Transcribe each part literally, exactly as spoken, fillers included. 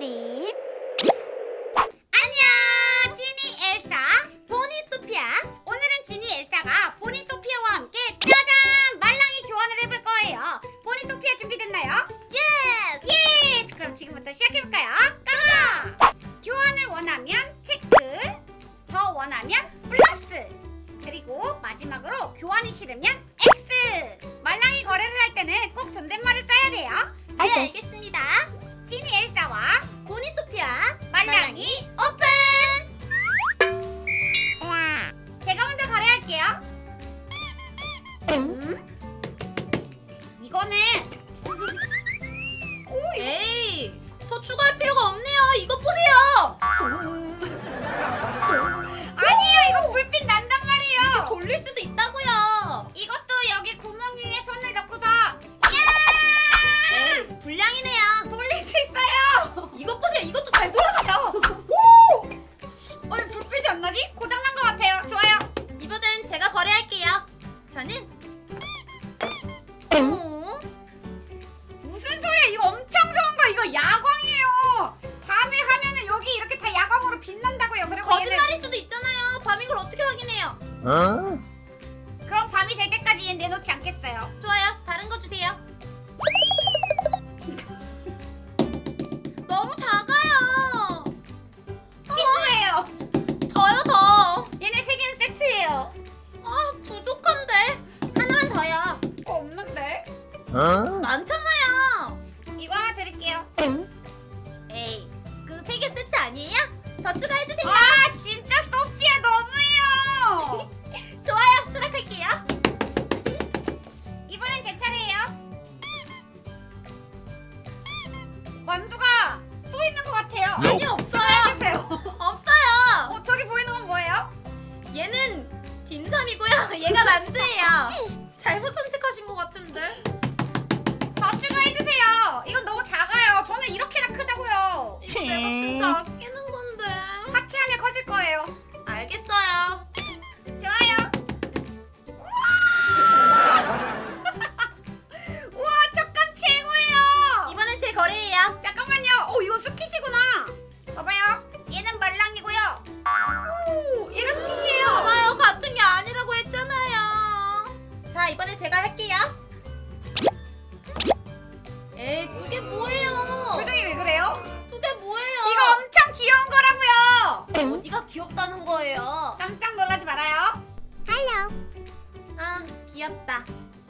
드림. 안녕, 지니 엘사, 보니 소피아. 오늘은 지니 엘사가 보니 소피아와 함께 짜잔! 말랑이 교환을 해볼 거예요. 보니 소피아 준비됐나요? 예스! 예스! 그럼 지금부터 시작해볼까요? 가자! 교환을 원하면 체크, 더 원하면 플러스, 그리고 마지막으로 교환이 싫으면 X! 말랑이 거래를 할 때는 꼭 존댓말을 써야 돼요. 네, 아이고. 알겠습니다. 지니 엘사와 보니 소피아 말랑이 오픈! 제가 먼저 거래할게요. 음? 이거는 오, 에이, 더 추가할 필요가 없네요. 이거 보세요. 아니에요, 이거 불빛 난단 말이에요. 돌릴 수도 있다고요. 이것도 여기 구멍 위에 손을 넣고서 에이, 불량이네요. 돌릴 수 있어요. 이것 보세요. 이것도 잘 돌아가요. 오! 아니 불빛이 안 나지? 고장난 것 같아요. 좋아요. 이번엔 제가 거래할게요. 저는 어? 무슨 소리야? 이거 엄청 좋은 거. 이거 야광이에요. 밤에 하면은 여기 이렇게 다 야광으로 빛난다고요. 그리고 거짓말일 얘는 수도 있잖아요. 밤 이걸 어떻게 확인해요? 어? 그럼 밤이 될 때까지 얘 내놓지 않겠어요. 좋아요. 다른 거 주세요. 너무 작아요. 친구예요. 더요, 더. 얘네 세 개는 세트예요. 아, 부족한데. 하나만 더요. 거 없는데? 어? 많잖아요. 이거 하나 드릴게요. 에이, 그 세 개 세트 아니에요? 더 추가해주세요. 아 진짜 소피아 너무해요. 좋아요, 수락할게요. 이번엔 제 차례예요. 만두가 또 있는 것 같아요. 네. 아니, 없어요. 해주세요. 없어요. 어 저기 보이는 건 뭐예요? 얘는 딤섬이고요. 얘가 만두예요. 잘못 선택하신 것 같은데. 더 추가해주세요. 이건 너무 작아요. 저는 이렇게나 크다고요. 이거 내가 진짜 아끼는 건데. 합체하면 커질 거예요. 알겠어요. 좋아요. 우와 촉감 최고예요. 이번엔 제 거래예요. 잠깐만요. 오 이거 스키시구나. 봐봐요. 얘는 말랑이고요. 오 얘가 스키시예요. 봐봐요, 같은 게 아니라고 했잖아요. 자, 이번엔 제가 할게요. 에이, 그게 뭐예요? 표정이 왜 그래요? 그게 뭐예요? 이거 엄청 귀여운 거라고요. 어디가 귀엽다는 거예요? 깜짝 놀라지 말아요. 할로. 아, 귀엽다.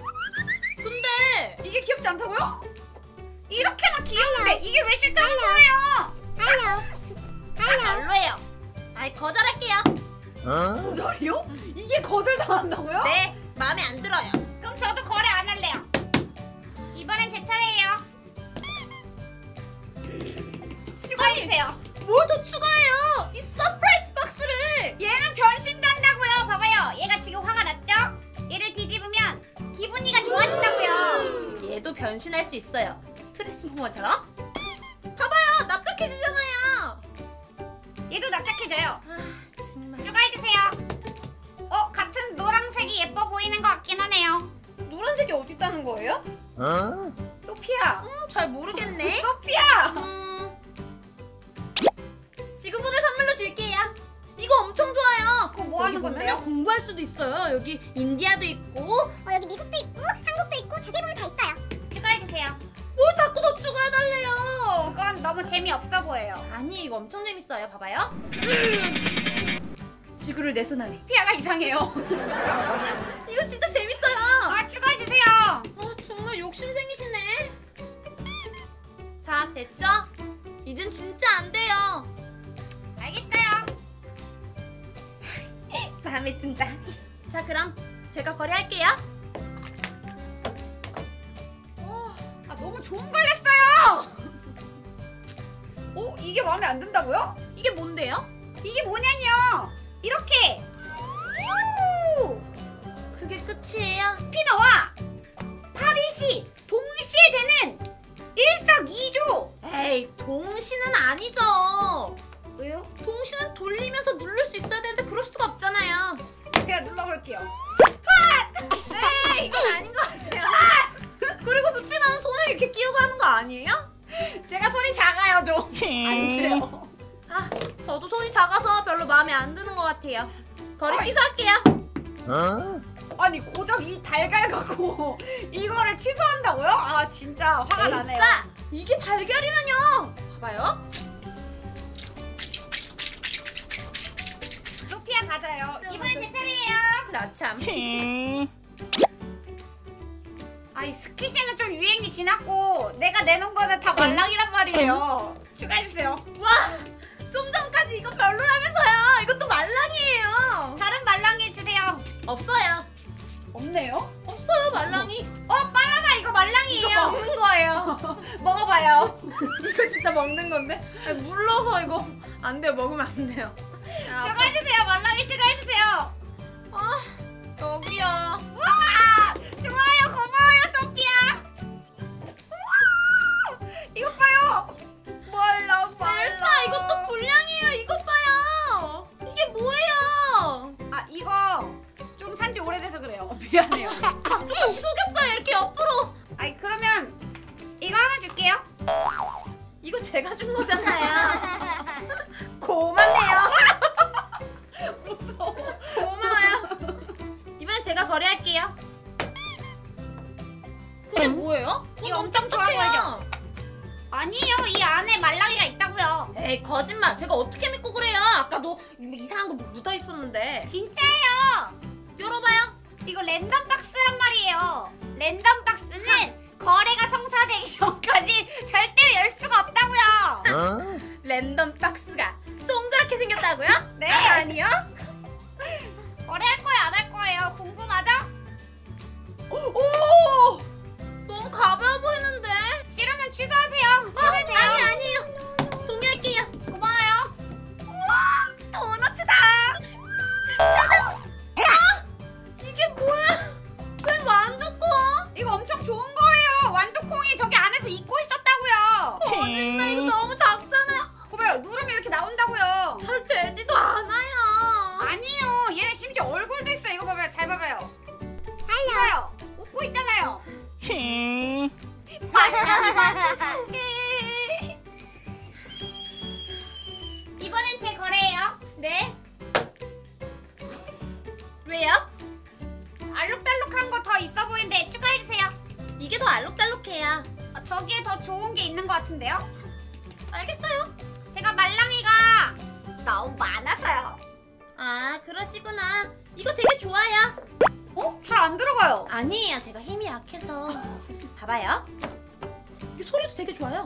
근데 이게 귀엽지 않다고요? 이렇게나 귀여운데 이게 왜 싫다는 거예요? 할로. 별로예요. 아이, 거절할게요. 어? 거절이요? 이게 거절당한다고요? 네, 마음에 안 들어요. 그럼 저도 거래 안 할래요. 이번엔 제 차례예요. 수고해주세요. 뭘 더 추가해요? 이 서프라이즈 박스를. 얘는 변신한다고요. 봐봐요. 얘가 지금 화가 났죠? 얘를 뒤집으면 기분이가 좋아진다고요. 얘도 변신할 수 있어요. 트랜스포머처럼. 봐봐요, 납작해지잖아요. 얘도 납작해져요. 아, 정말. 추가해주세요. 어? 같은 노란색이 예뻐 보이는 것 같긴 하네요. 노란색이 어디 있다는 거예요? 어? 소피아. 음, 잘 모르겠네. 소피아. 음, 지금부터 선물로 줄게요. 이거 엄청 좋아요. 그거 뭐 하는 여기 보면은 건데요? 공부할 수도 있어요. 여기 인디아도 있고. 어, 여기 미국도 있고 한국도 있고 자세히 보면 다 있어요. 추가해주세요. 뭘 자꾸 더 추가해달래요. 그건 너무 재미없어 보여요. 아니, 이거 엄청 재밌어요. 봐봐요. 지구를 내 손 안에. 소피아가 이상해요. 이거 진짜 재밌어요. 아 추가해주세요. 아, 정말 욕심쟁이시네. 자, 됐죠? 이젠 진짜 안 돼요. 알겠어요. 마음에 든다. 자, 그럼 제가 거래할게요. 어, 아 너무 좋은 걸 냈어요. 어? 이게 마음에 안 든다고요? 이게 뭔데요? 이게 뭐냐뇨. 이렇게 오! 그게 끝이에요? 피너와 파빗이 동시에 되는 일석이조. 에이, 동시는 아니죠. 왜요? 동시는 돌리면서 누를 수 있어야 되는데 그럴 수가 없잖아요. 제가 눌러볼게요. 에이, 이건 아닌 것 같아요. 그리고 스피너는 손을 이렇게 끼우고 하는 거 아니에요? 제가 손이 작아요. 좀 안 돼요. 아, 저도 손이 작아서 별로 마음에 안 드는 것 같아요. 거래 취소할게요. 어? 아니 고작 이 달걀 갖고 이거를 취소한다고요? 아 진짜 화가 나네요. 엘사, 이게 달걀이라뇨. 봐봐요. 소피아 가자요. 이번엔 제 차례예요. 나 참. 아이 스키시는 좀 유행이 지났고 내가 내놓은 거는 다 말랑이란 말이에요. 추가해주세요. 와, 좀 전까지 이거 별로라면서요. 이것도 말랑이에요. 다른 말랑이 해주세요. 없어요. 없네요? 없어요, 말랑이. 어 바나나 이거 말랑이에요. 이거 먹는 거예요. 먹어봐요. 이거 진짜 먹는 건데? 아니, 물러서 이거 안 돼요. 먹으면 안 돼요. 야, 추가해주세요. 말랑이 추가해주세요. 아, 여기요. 와 좋아요. 고마워요 소피아. 우와, 이것 봐요. 말랑 말랑. 엘사, 이것도 불량이에요. 이것 봐요. 이게 뭐예요? 아 이거 좀 산지 오래돼서 그래요. 미안해요. 감쪽같이 속였어요. 이렇게 옆으로. 아니 그러면 이거 하나 줄게요. 이거 제가 준 거잖아요. 고맙네요. 무서워. 고마워요. 이번엔 제가 거래할게요. 그게 뭐예요? 이거 엄청 좋아 보이죠? 아니요 이 안에 말랑이가 있다고요. 에이, 거짓말. 제가 어떻게 믿고 그래요? 아까도 이상한 거 묻어 있었는데. 진짜예요. 열어봐요. 이거 랜덤 박스란 말이에요. 랜덤 박스는 거래가 성사되기 전까지 절대로 열 수가 없다고요. 어? 랜덤 박스가 동그랗게 생겼다고요? 네. 아, 아니요. 거래할 거예요 안 할 거예요? 궁금하죠? 오! 너무 가벼워 보이는데. 싫으면 취소하세요. 취소해도 어, 아니, 돼요. 아니에요. 동의할게요. 고마워요. 우와 도너츠다. 짜잔! 아! 이게 뭐야? 웬 완두콩? 이거 엄청 좋은 거예요. 완두콩이 저기 안에서 익고 있었다고요. 거짓말, 이거 너무 작잖아요. 그봐요 누르면 이렇게 나온다고요. 잘 되지도 않아요. 아니요 얘는 심지어 얼굴도 있어. 이거 봐봐요. 잘 봐봐요. 봐요 웃고 있잖아요. 이번엔 제 거래예요. 네? 왜요? 알록달록한 거 더 있어 보이는데 추가해주세요. 이게 더 알록달록해요. 어, 저기에 더 좋은 게 있는 것 같은데요? 알겠어요. 제가 말랑이가 너무 많아서요. 아, 그러시구나. 이거 되게 좋아요. 어? 잘 안 들어가요. 아니에요. 제가 힘이 약해서. 봐봐요. 이 소리도 되게 좋아요.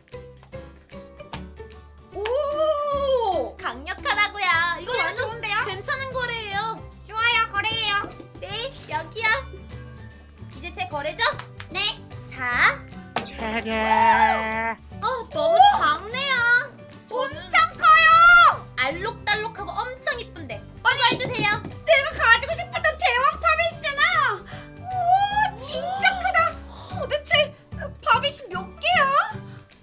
오! 강력하다고요. 이거 소리가 완전 좋은데요? 괜찮은 거래요. 좋아요 거래예요. 네, 여기요. 이제 제 거래죠? 네. 자. 어, 너무 작네요. 엄청 커요. 알록달록하고 엄청 이쁜데. 빨리 해주세요. 내가 가지고 싶었던 대왕 파빗이잖아. 오 진짜 크다. 도대체 파빗이 몇 개야?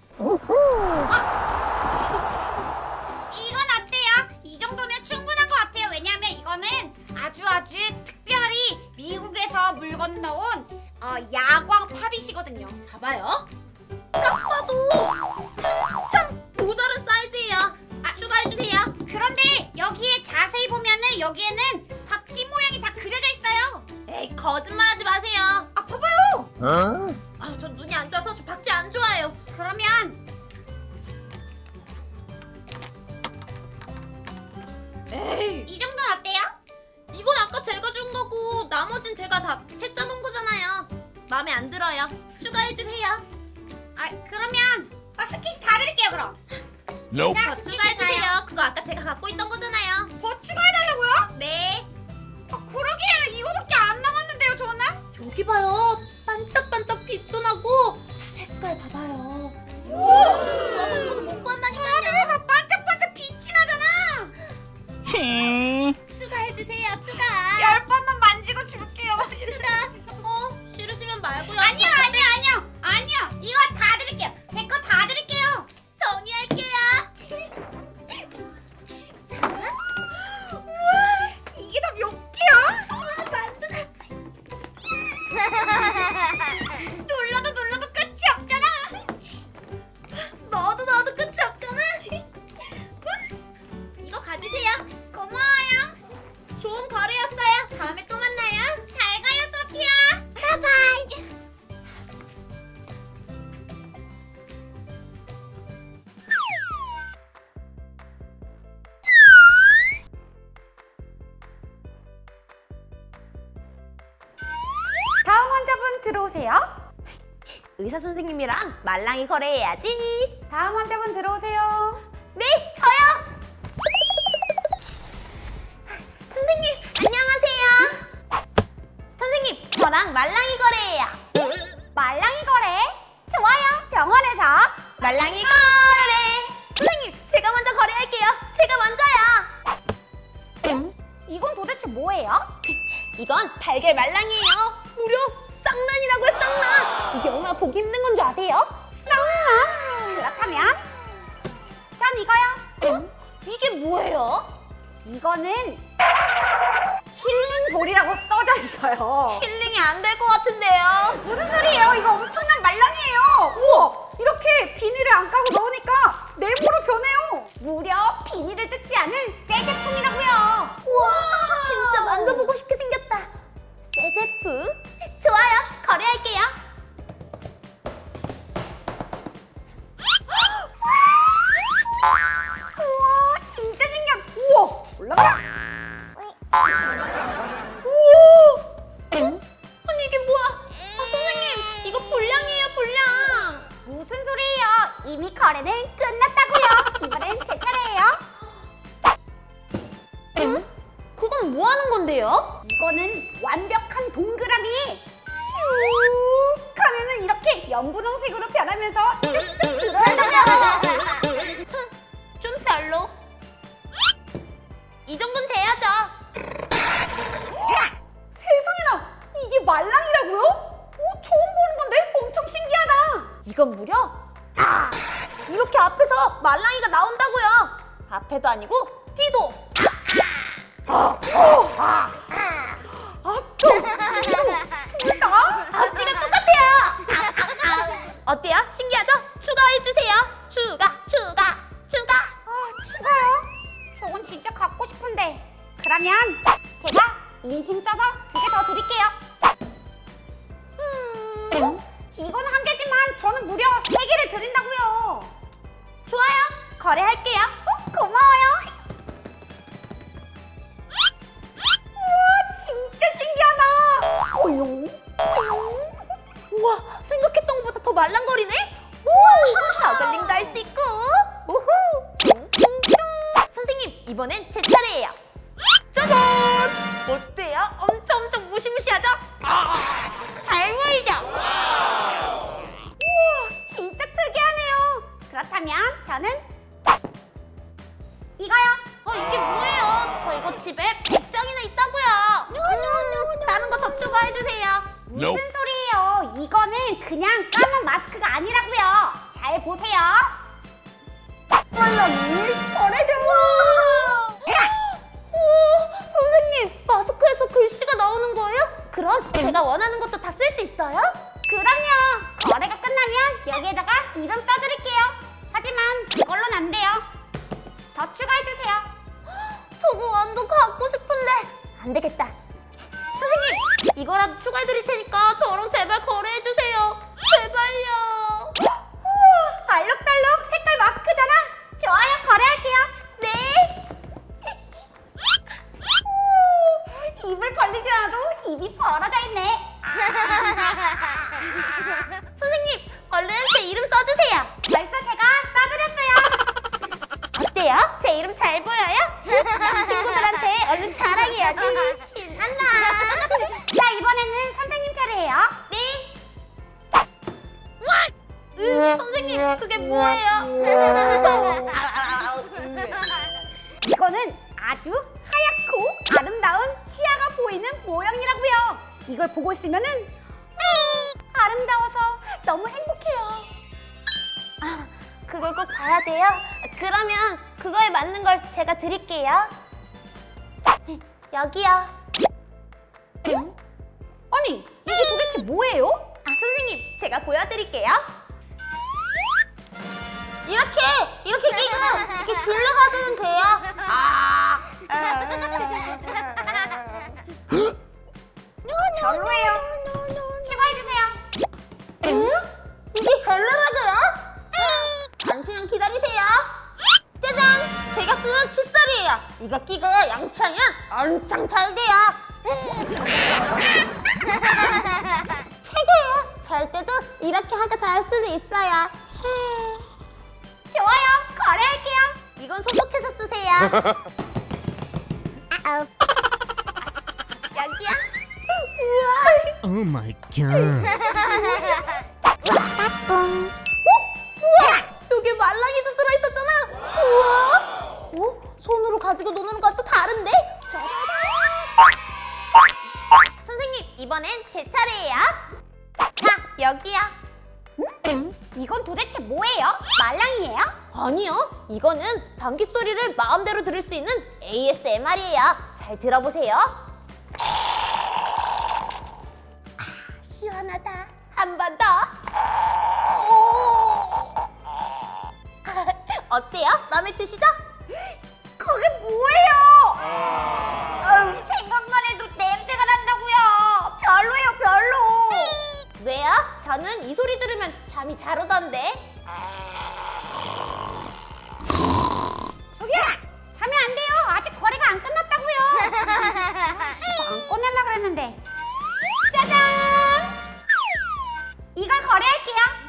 이건 어때요? 이 정도면 충분한 것 같아요. 왜냐하면 이거는 아주 아주 특별히 미국에서 물 건너온 어, 야광 파빗이거든요. 봐봐요. 딱 봐도 한참 모자른 사이즈예요. 아, 추가해주세요. 그런데 여기에 자세히 보면은 여기에는 박쥐 모양이 다 그려져 있어요. 에이, 거짓말하지 마세요. 아 봐봐요. 어? 아, 전 눈이 안 좋아서 저 박쥐 안 좋아해요. 그러면 에이, 이 정도는 어때요? 이건 아까 제가 준 거고 나머진 제가 다 태짜 놓은 거잖아요. 마음에 안 들어요. 추가해주세요. 아 그러면 아, 스키시 다 드릴게요 그럼. Nope. 자, 더 스키시 추가해주세요. 가요. 그거 아까 제가 갖고 있던 거잖아요. 더 추가해달라고요? 네. 아 그러기에는 이거밖에 안 남았는데요 저는? 여기 봐요. 반짝반짝 빛도 나고 색깔 봐봐요. 우와, 하고 싶어도 못 구한다니까요. 다 반짝반짝 빛이 나잖아. 추가해주세요. 추가. 열 번만 만지고 줄게요. 추가. 어, 싫으시면 말고요. 아니요 아니요 아니요 아니요 이거 다 드릴게요. 제 거 다 드릴게요. 동의할게요. 자, 우와 이게 다 몇 개야? 와 만두다. 눌러도 눌러도 끝이 없잖아. 선생님이랑 말랑이 거래해야지. 다음 환자분 들어오세요. 네, 저요. 선생님, 안녕하세요. 선생님, 저랑 말랑이 거래해요. 말랑이 거래? 좋아요. 병원에서 말랑이 거래. 선생님, 제가 먼저 거래할게요. 제가 먼저요. 이건 도대체 뭐예요? 이건 달걀 말랑이에요. 무려 쌍란이라고요, 쌍란. 이게 얼마나 보기 힘든 건 줄 아세요? 쌍란. 그렇다면 전 이거요. 응? 이게 뭐예요? 이거는 힐링볼이라고 써져 있어요. 힐링이 안 될 것 같은데요. 무슨 소리예요? 이거 엄청난 말랑이에요. 우와, 이렇게 비닐을 안 까고 넣으니까 네모로 변해요. 무려 비닐을 뜯지 않은 새 제품이라고요. 우와, 진짜 만져보고 싶게 생겼다. 새 제품? 좋아요, 거래할게요. 우와, 진짜 신기한. 우와, 올라가라. 우와. 응? 아니 이게 뭐야? 아, 선생님, 이거 불량이에요, 불량. 무슨 소리예요? 이미 거래는 끝났다고요. 이번엔 제 차례예요. 응? 그건 뭐 하는 건데요? 이거는 완벽한 동그라미. 쭉 하면은 이렇게 연분홍색으로 변하면서 쭉쭉 들어간다고요. 좀 별로. 이 정도는 돼야죠. 세상에나, 이게 말랑이라고요? 오, 처음 보는 건데 엄청 신기하다. 이건 무려 아! 이렇게 앞에서 말랑이가 나온다고요. 앞에도 아니고 뒤도. 앞도 뒤도 둘 다? 앞뒤가 똑같아요. 어때요? 신기하죠? 추가해주세요. 추가, 추가, 추가. 아, 추가요? 저건 진짜 갖고 싶은데. 그러면 제가 인심 써서 두 개 더 드릴게요. 음, 어? 이건 한 개지만 저는 무려 세 개를 드린다고요. 좋아요. 거래할게요. 어, 고마워요. 우와, 진짜 신기하다. 꼬용, 꼬용. 우와, 생각했던 것보다 더 말랑거리네? 우와, 저글링도 할 수 있고. 우후. 퉁퉁퉁. 선생님, 이번엔 제 차례예요. 짜잔! 어때요? 엄청 엄청 무시무시하죠? 아, 잘 보이죠? 우와, 진짜 특이하네요. 그렇다면 저는 이거요. 어, 이게 뭐예요? 저 이거 집에 백 장이나 있다고요. 다른 거 더 추가해주세요. 무슨 Nope. 소리예요? 이거는 그냥 까만 마스크가 아니라고요. 잘 보세요. 말랑이 거래죠. 오, 선생님, 마스크에서 글씨가 나오는 거예요? 그럼 제가 원하는 것도 다 쓸 수 있어요? 그럼요. 거래가 끝나면 여기에다가 이름 써드릴게요. 하지만 이걸로는 안 돼요. 더 추가해주세요. 저거 완전 갖고 싶은데 안 되겠다. 선생님, 이거라도 추가해드릴 테니까 저랑 제발 거래해주세요. 제발요. 우와, 알록달록 색깔 마스크잖아. 좋아요, 거래할게요. 네. 오, 입을 벌리지 않아도 입이 벌어져 있네. 선생님, 얼른 제 이름 써주세요. 벌써 제가 써드렸어요. 어때요? 제 이름 잘 보여요? 친구들한테 얼른 자랑해야지. 신난다. 자, 이번에는 선생님 차례예요. 네. 으, 선생님, 그게 뭐예요? 무서워. 이거는 아주 하얗고 아름다운 치아가 보이는 모형이라고요. 이걸 보고 있으면은 음, 아름다워서 너무 행복해요. 아, 그걸 꼭 봐야 돼요? 그러면 그거에 맞는 걸 제가 드릴게요. 여기요. 응? 아니, 이게 도대체 뭐예요? 아, 선생님, 제가 보여드릴게요. 이렇게, 이렇게 끼고 이렇게 둘러가도 돼요. 아. 별로예요. 추가해주세요. 응? 이게 별로라고요? 잠시만 기다리세요. 짜잔! 제가 쓰는 칫솔이에요. 이거 끼고 양치하면 엄청 잘 돼요. 최고예요. 잘 때도 이렇게 하가 잘 수도 있어요. 좋아요. 거래할게요. 이건 소독해서 쓰세요. 아우. 여기야. Oh my god. 따뚱. 우와! 여기 말랑이도 들어있었잖아. 우와! 어? 손으로 가지고 노는 것과 또 다른데? 선생님, 이번엔 제 차례예요. 자, 여기요. 음? 이건 도대체 뭐예요? 말랑이에요? 아니요, 이거는 방귀 소리를 마음대로 들을 수 있는 에이에스엠알이에요. 잘 들어보세요. 아, 시원하다. 한 번 더. 어때요? 마음에 드시죠? 그게 뭐예요? 아유, 생각만 해도 냄새가 난다고요. 별로예요, 별로. 왜요? 저는 이 소리 들으면 잠이 잘 오던데. 저기요, 자면 안 돼요. 아직 거래가 안 끝났다고요. 이거 안 꺼내려고 그랬는데. 짜잔! 이걸 거래할게요.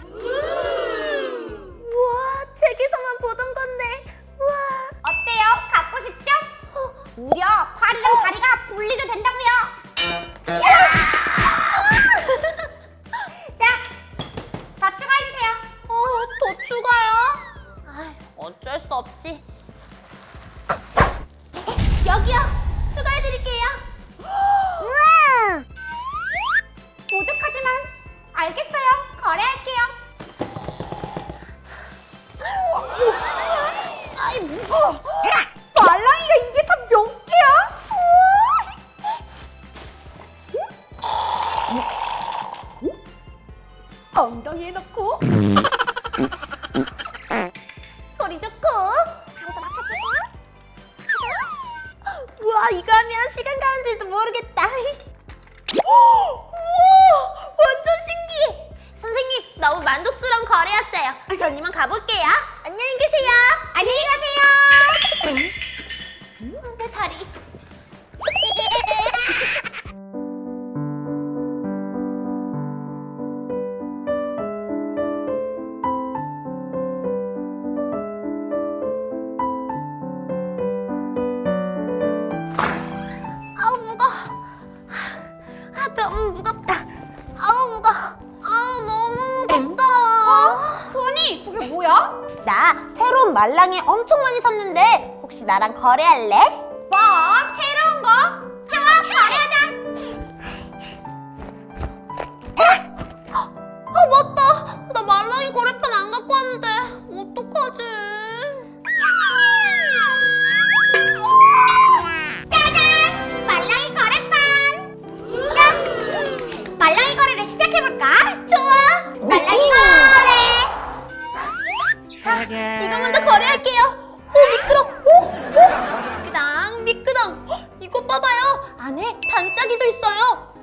우와, 책에서만 보던 건데. 우와. 어때요? 갖고 싶죠? 무려 팔이랑 다리가 분리도 된다고요. 자, 더 추가해주세요. 어, 더 추가요? 아, 어쩔 수 없지. 여기요, 추가해드릴게요. 우와! 부족하지만 알겠어요. 거래할게요. 아이, 무거워. 말랑이가 이게 다 몇 개야? 엉덩이에 넣고 소리 좋고. 우와, 이거 하면 시간 가는 줄도 모르겠다. 우와, 완전 신기해. 선생님, 너무 만족스러운 거래였어요. 전 이만 가볼게요. 안녕히 계세요. 안녕히 가세요. 음, 내 다리. 아우, 무거워. 아, 너무 무겁다. 아우, 무거워. 아우, 너무 무겁다. 후니, 그게 뭐야? 나 새로운 말랑이 엄청 많이 샀는데 혹시 나랑 거래할래? 뭐? 새로운 거? 좋아, 거래하자. 아, 맞다. 나 말랑이 거래판 안 갖고 왔는데 어떡하지? 짜잔! 말랑이 거래판. 짠! 말랑이 거래를 시작해볼까? 좋아. 말랑이 거래. 자, 이거 먼저 거래할게요. 오, 미끄러. 오, 오. 미끄당, 미끄당. 헉, 이거 봐봐요. 안에 반짝이도 있어요.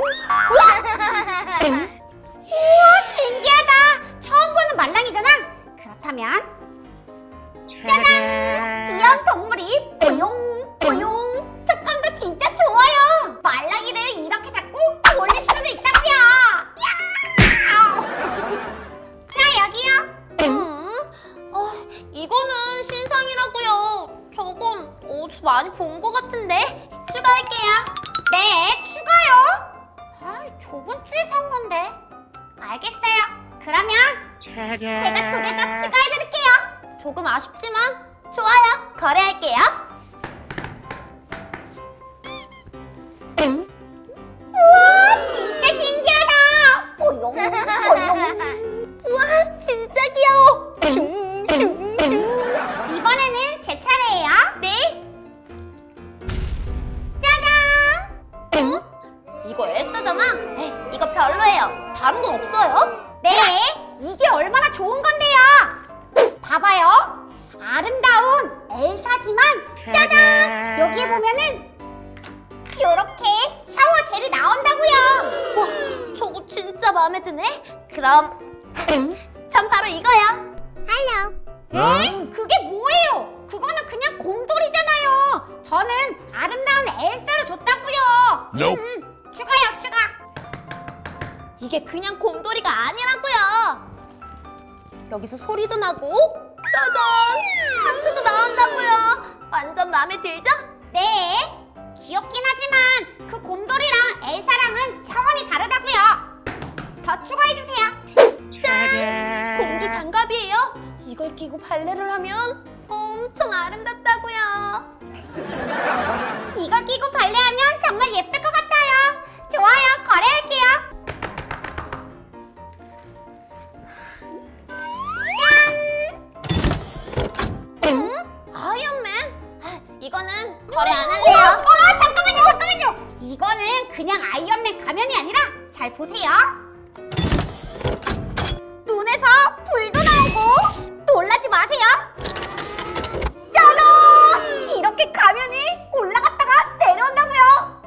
우와. 우와, 신기하다. 처음 보는 말랑이잖아. 그렇다면 짜잔! 귀여운 동물이 뽀용 뽀용. 촉감도 진짜 좋아요. 말랑이를 이렇게 잡고 올릴 수도 있다고요. 야우. 자, 여기요. 음, 어, 이거는 신상이라고요. 저건 어디서 많이 본 것 같은데. 추가할게요. 네, 추가요. 아, 저번 주에 산 건데. 알겠어요. 그러면 제가 두 개 더 추가해드릴게요. 조금 아쉽지만 좋아요. 거래할게요. 우와, 진짜 신기하다. 뽀용 뽀용. 우와, 진짜 귀여워. 이번에는 제 차례예요. 네. 짜잔. 어? 이거 엘사잖아. 에이, 이거 별로예요. 다른 건 없어요? 네, 이게 얼마나 좋은 건데요. 봐봐요. 아름다운 엘사지만 짜잔. 여기에 보면은 이렇게 샤워 젤이 나온다고요. 와, 저거 진짜 마음에 드네. 그럼 전 바로 이거요. 할로. 에? 그게 뭐예요? 그거는 그냥 곰돌이잖아요. 저는 아름다운 엘사를 줬다고요. Nope. 음, 추가요, 추가. 이게 그냥 곰돌이가 아니라고요. 여기서 소리도 나고 짜잔! 하트도 나온다고요. 완전 마음에 들죠? 네, 귀엽긴 하지만 그 곰돌이랑 엘사랑은 차원이 다르다고요. 더 추가해주세요. 짠! 공주 장갑이에요. 이걸 끼고 발레를 하면 엄청 아름답다고요. 이걸 끼고 발레하면 정말 예쁠 것 같아요. 좋아요, 거래할게요. 응? 아이언맨? 아, 이거는 거래 안 할래요. 어, 잠깐만요, 잠깐만요. 이거는 그냥 아이언맨 가면이 아니라 잘 보세요. 눈에서 불도 나오고 놀라지 마세요. 짜잔! 이렇게 가면이 올라갔다가 내려온다고요.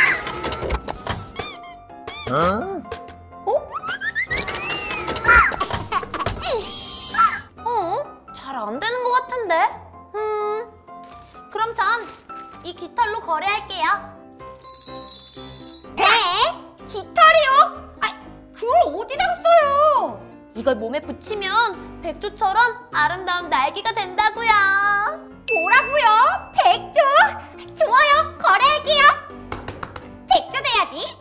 Huh? 어? 잘 안 되는 것 같은데? 음, 그럼 전 이 깃털로 거래할게요. 네? 깃털이요? 아, 그걸 어디다가 써요? 이걸 몸에 붙이면 백조처럼 아름다운 날개가 된다고요. 뭐라고요? 백조? 좋아요, 거래할게요. 백조 돼야지.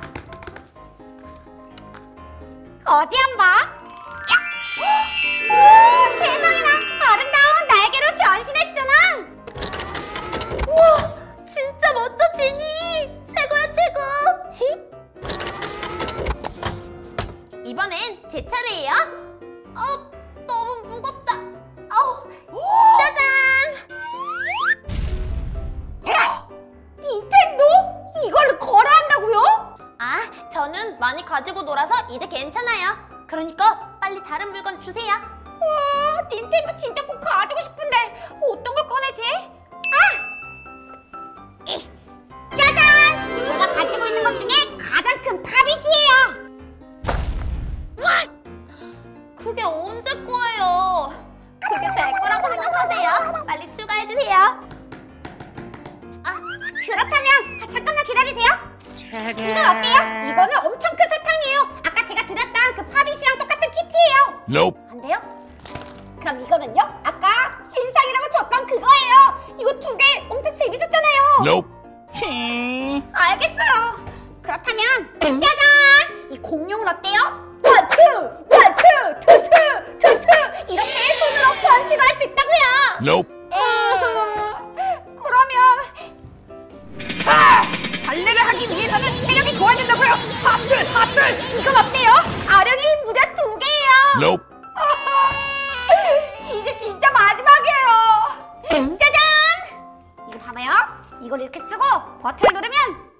어디 한번. 오, 세상에나 아름다운 날개로 변신했잖아. 우와, 진짜 멋져, 지니. 최고야, 최고. 이번엔 제 차례예요. 어, 너무 무겁다. 어, 짜잔. 닌텐도? 이걸로 거래한다고요? 아, 저는 많이 가지고 놀아서 이제 괜찮아요. 그러니까 빨리 다른 물건 주세요. 와, 닌텐도 진짜 꼭 가지고 싶은데 어떤 걸 꺼내지? 아! 이, 짜잔! 제가 가지고 있는 것 중에 가장 큰 팝잇이에요. 그게 언제 거예요? 그게 될 거라고 생각하세요. 빨리 추가해주세요. 아, 그렇다면 아, 잠깐만 기다리세요. 이건 어때요? 이거는 엄청 큰 사탕이에요. 아까 제가 드렸던 그 팝잇이랑 똑같은 키트예요. Nope. 안 돼요? 그럼 이거는요? 아까 신상이라고 줬던 그거예요. 이거 두 개 엄청 재밌었잖아요. Nope. 알겠어요. 그렇다면 짜잔! 이 공룡은 어때요? 원투! 원투! 투투! 투투! 이렇게 손으로 펀치도 할 수 있다고요. Nope. 음, 그러면 아! 발레를 하기 위해서는 체력이 좋아야 된다고요. 하트! 하트! 이건 어때요? 아령이 무려 두 개예요. Nope. 이제 진짜 마지막이에요. 짜잔! 이거 봐봐요. 이걸 이렇게 쓰고 버튼을 누르면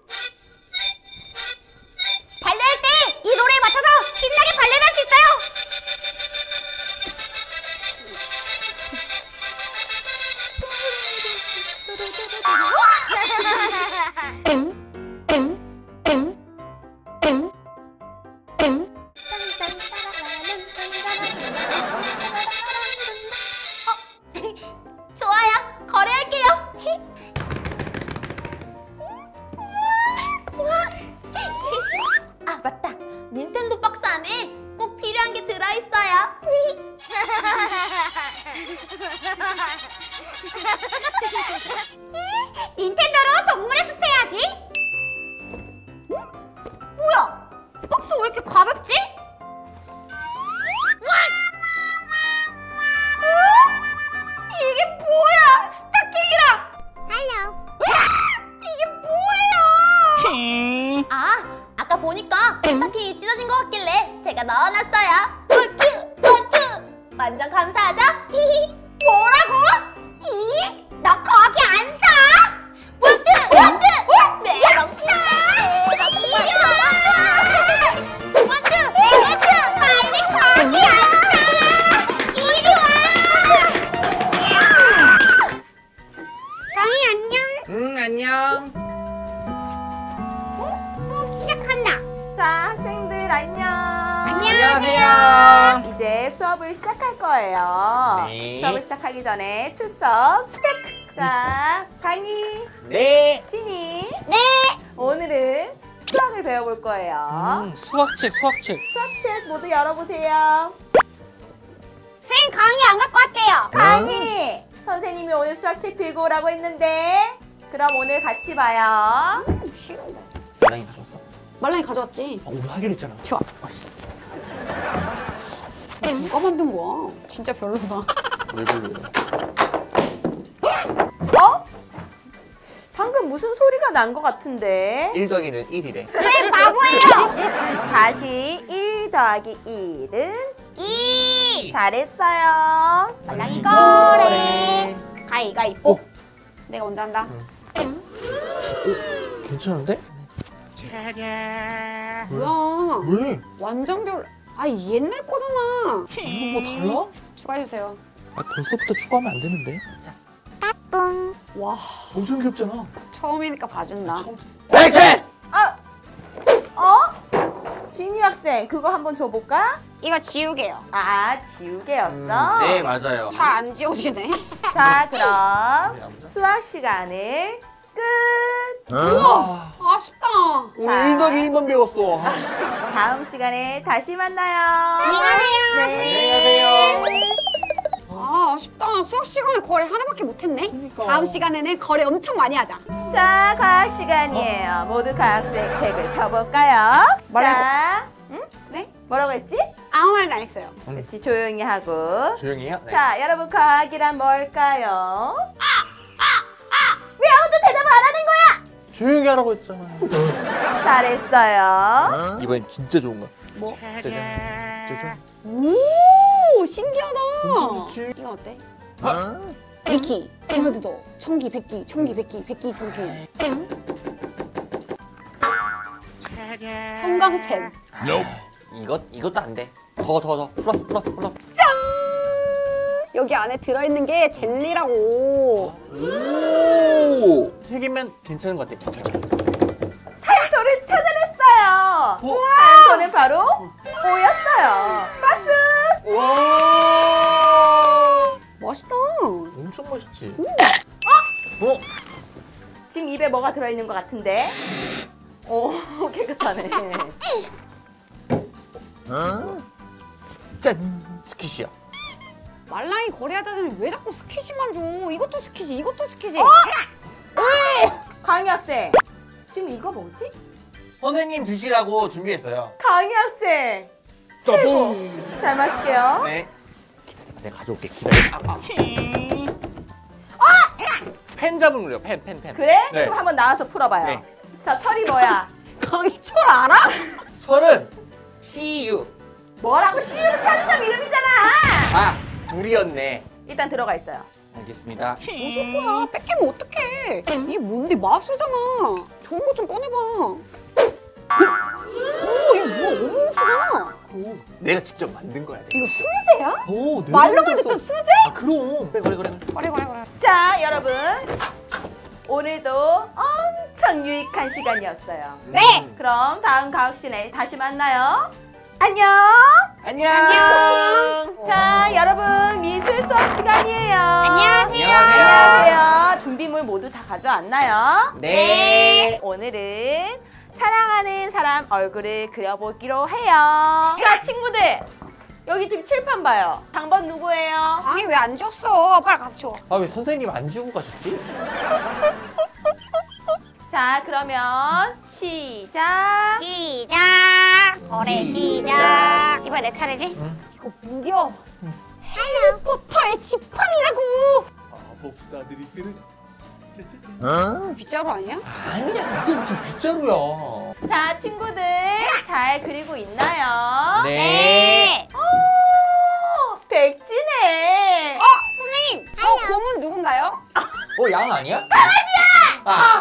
발레할 때 이 노래에 맞춰서 신나게 발레를 할 수 있어요. 좋아요. 거래할게요. 아, 맞다. 닌텐도 박스 안에 꼭 필요한 게 들어있어요. 닌텐도로 동물의 숲 해야지. 응? 뭐야? 박스 왜 이렇게 가볍지? 어? 이게 뭐야? 스타킹이랑. Hello. 이게 뭐예요? 아, 아까 보니까 스타킹이 찢어진 것 같길래 제가 넣어놨어요. 원투! 원투! 완전 감사하죠? 뭐라고? 이? 너 거기 안 사? 원투! 원투! 메롱 이리 와! 원투! 원투! 빨리 거기 안 사! 이리 와! 강이 안녕. 응, 안녕. 어? 수업 시작한다. 자, 학생들 안녕. 안녕하세요. 이제 수업을 시작할 거예요. 네. 수업을 시작하기 전에 출석 체크. 자, 강희, 네. 진이. 네. 오늘은 수학을 배워볼 거예요. 음, 수학책, 수학책. 수학책 모두 열어보세요. 선생님 강의 안 갖고 왔대요. 강희! 선생님이 오늘 수학책 들고 오라고 했는데 그럼 오늘 같이 봐요. 싫은데. 말랑이 가져왔어? 말랑이 가져왔지. 아, 오늘 하기로 했잖아. 좋아. 누가 만든 거야? 진짜 별로다. 왜 별로야? 어? 방금 무슨 소리가 난 것 같은데? 일 더하기는 일이래. 선생님 바보예요. 다시 일 더하기 일은 이. 잘했어요. 말랑이 거래. 가위가위뽀. 내가 먼저 한다. 괜찮은데? 뭐야? 왜? 완전 별. 아 옛날 거잖아. 이거 뭐 달라? 추가해주세요. 아, 벌써부터 추가하면 안 되는데. 자, 와 엄청 귀엽잖아. 처음이니까 봐준다. 백세! 아, 어? 진희 학생 그거 한번 줘볼까? 이거 지우개요. 아 지우개였어? 네, 맞아요. 잘 안 지워지네. 자 그럼 수학 시간을 끝! 아, 아쉽다. 오늘 일 더하기 일만 배웠어. 다음 시간에 다시 만나요. 안녕하세요. 네. 안녕히 가세요. 아 아쉽다. 수학 시간에 거래 하나밖에 못했네. 그러니까. 다음 시간에는 거래 엄청 많이 하자. 자 과학 시간이에요. 모두 과학책 책을 펴볼까요? 자, 응? 네? 뭐라고 했지? 아무 말도 안 했어요. 그렇지 조용히 하고. 조용히 해요. 네. 자 여러분 과학이란 뭘까요? 왜 아무도 대답 안 하는 거야? 조용히 하라고 했잖아. 잘했어요. 이번엔 진짜 좋은 거. 뭐? 짜잔. 짜잔. 오 신기하다. 엄청 좋지. 이건 어때? Huh? 미키, 에메랄드도 천기, 백기, 천기, 백기, 백기, 천기. 형광펜. Nope. 이것 이것도 안 돼. 더 더 더. 플러스 플러스 플러스. 여기 안에 들어있는 게 젤리라고. 오! 세 개면 괜찮은 것 같아. 괜찮아. 산소를 찾아냈어요. 우와! 산소는 바로 오였어요. 박수. 와! 맛있다. 엄청 맛있지. 어? 어? 지금 입에 뭐가 들어있는 것 같은데? 오 깨끗하네. Huh? 짠! 스키시야. 말랑이 거래하자니 왜 자꾸 스키시만 줘? 이것도 스키시, 이것도 스키시. 강희 학생 지금 이거 뭐지? 선생님 드시라고 준비했어요. 강희 학생 최고. 잘 마실게요. 네. 기다려. 내가 가져올게. 기다려. 아, 아. 펜 잡은 거요. 펜, 펜, 펜. 그래? 네. 그럼 한번 나와서 풀어봐요. 네. 자 철이 뭐야? 강이 철 알아? 철은 씨유. 뭐라고 시유는 편의점 이름이잖아. 아, 둘이었네. 일단 들어가 있어요. 알겠습니다. 뭐 줄 거야? 뺏기면 어떡해? 이게 뭔데 마술잖아. 좋은 거 좀 꺼내봐. 오, 이거 뭐야? 너무 쓰잖아. 오, 내가 직접 만든 거야. 이거 수제야? 오, 내가 말랑이 만들었어. 됐던 수제? 아, 그럼. 그래, 그래, 그래. 그래 그래 그래. 자 여러분 오늘도 엄청 유익한 시간이었어요. 네. 그럼 다음 과학시간에 다시 만나요. 안녕. 안녕. 자 여러분 미술 수업 시간이에요. 안녕하세요. 안녕하세요. 준비물 모두 다 가져왔나요? 네. 오늘은 사랑하는 사람 얼굴을 그려보기로 해요. 자 친구들 여기 지금 칠판 봐요. 당번 누구예요? 강이 왜 안 줬어? 빨리 가서 줘. 아, 왜 선생님 안 주고 가셨지? 자 그러면 시작. 시작. 거래 시작. 이번에 내 차례지? 이거 무려 해리포터의 지팡이라고. 마법사들이 끄는. Huh? 빗자루 아니야? 아니야, 이게 무슨 빗자루야. 자 친구들 잘 그리고 있나요? 네. 오 백지네. 어, 선생님, 저 곰은 누군가요? 어, 양 아니야? 강아지야! 아,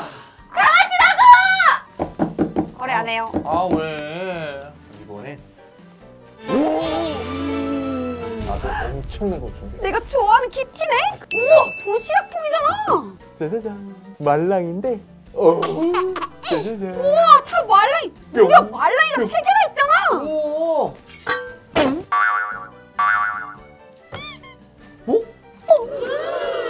거래 안 해요. 아 왜? 이번엔 나도 엄청난 거 준비. 내가 좋아하는 키티네? 우와, 도시락통이잖아. 짜자잔, 말랑인데. 어. 짜자잔. 우와, 다 말랑이. 무려 말랑이가 세 개나 있잖아. 오. 어?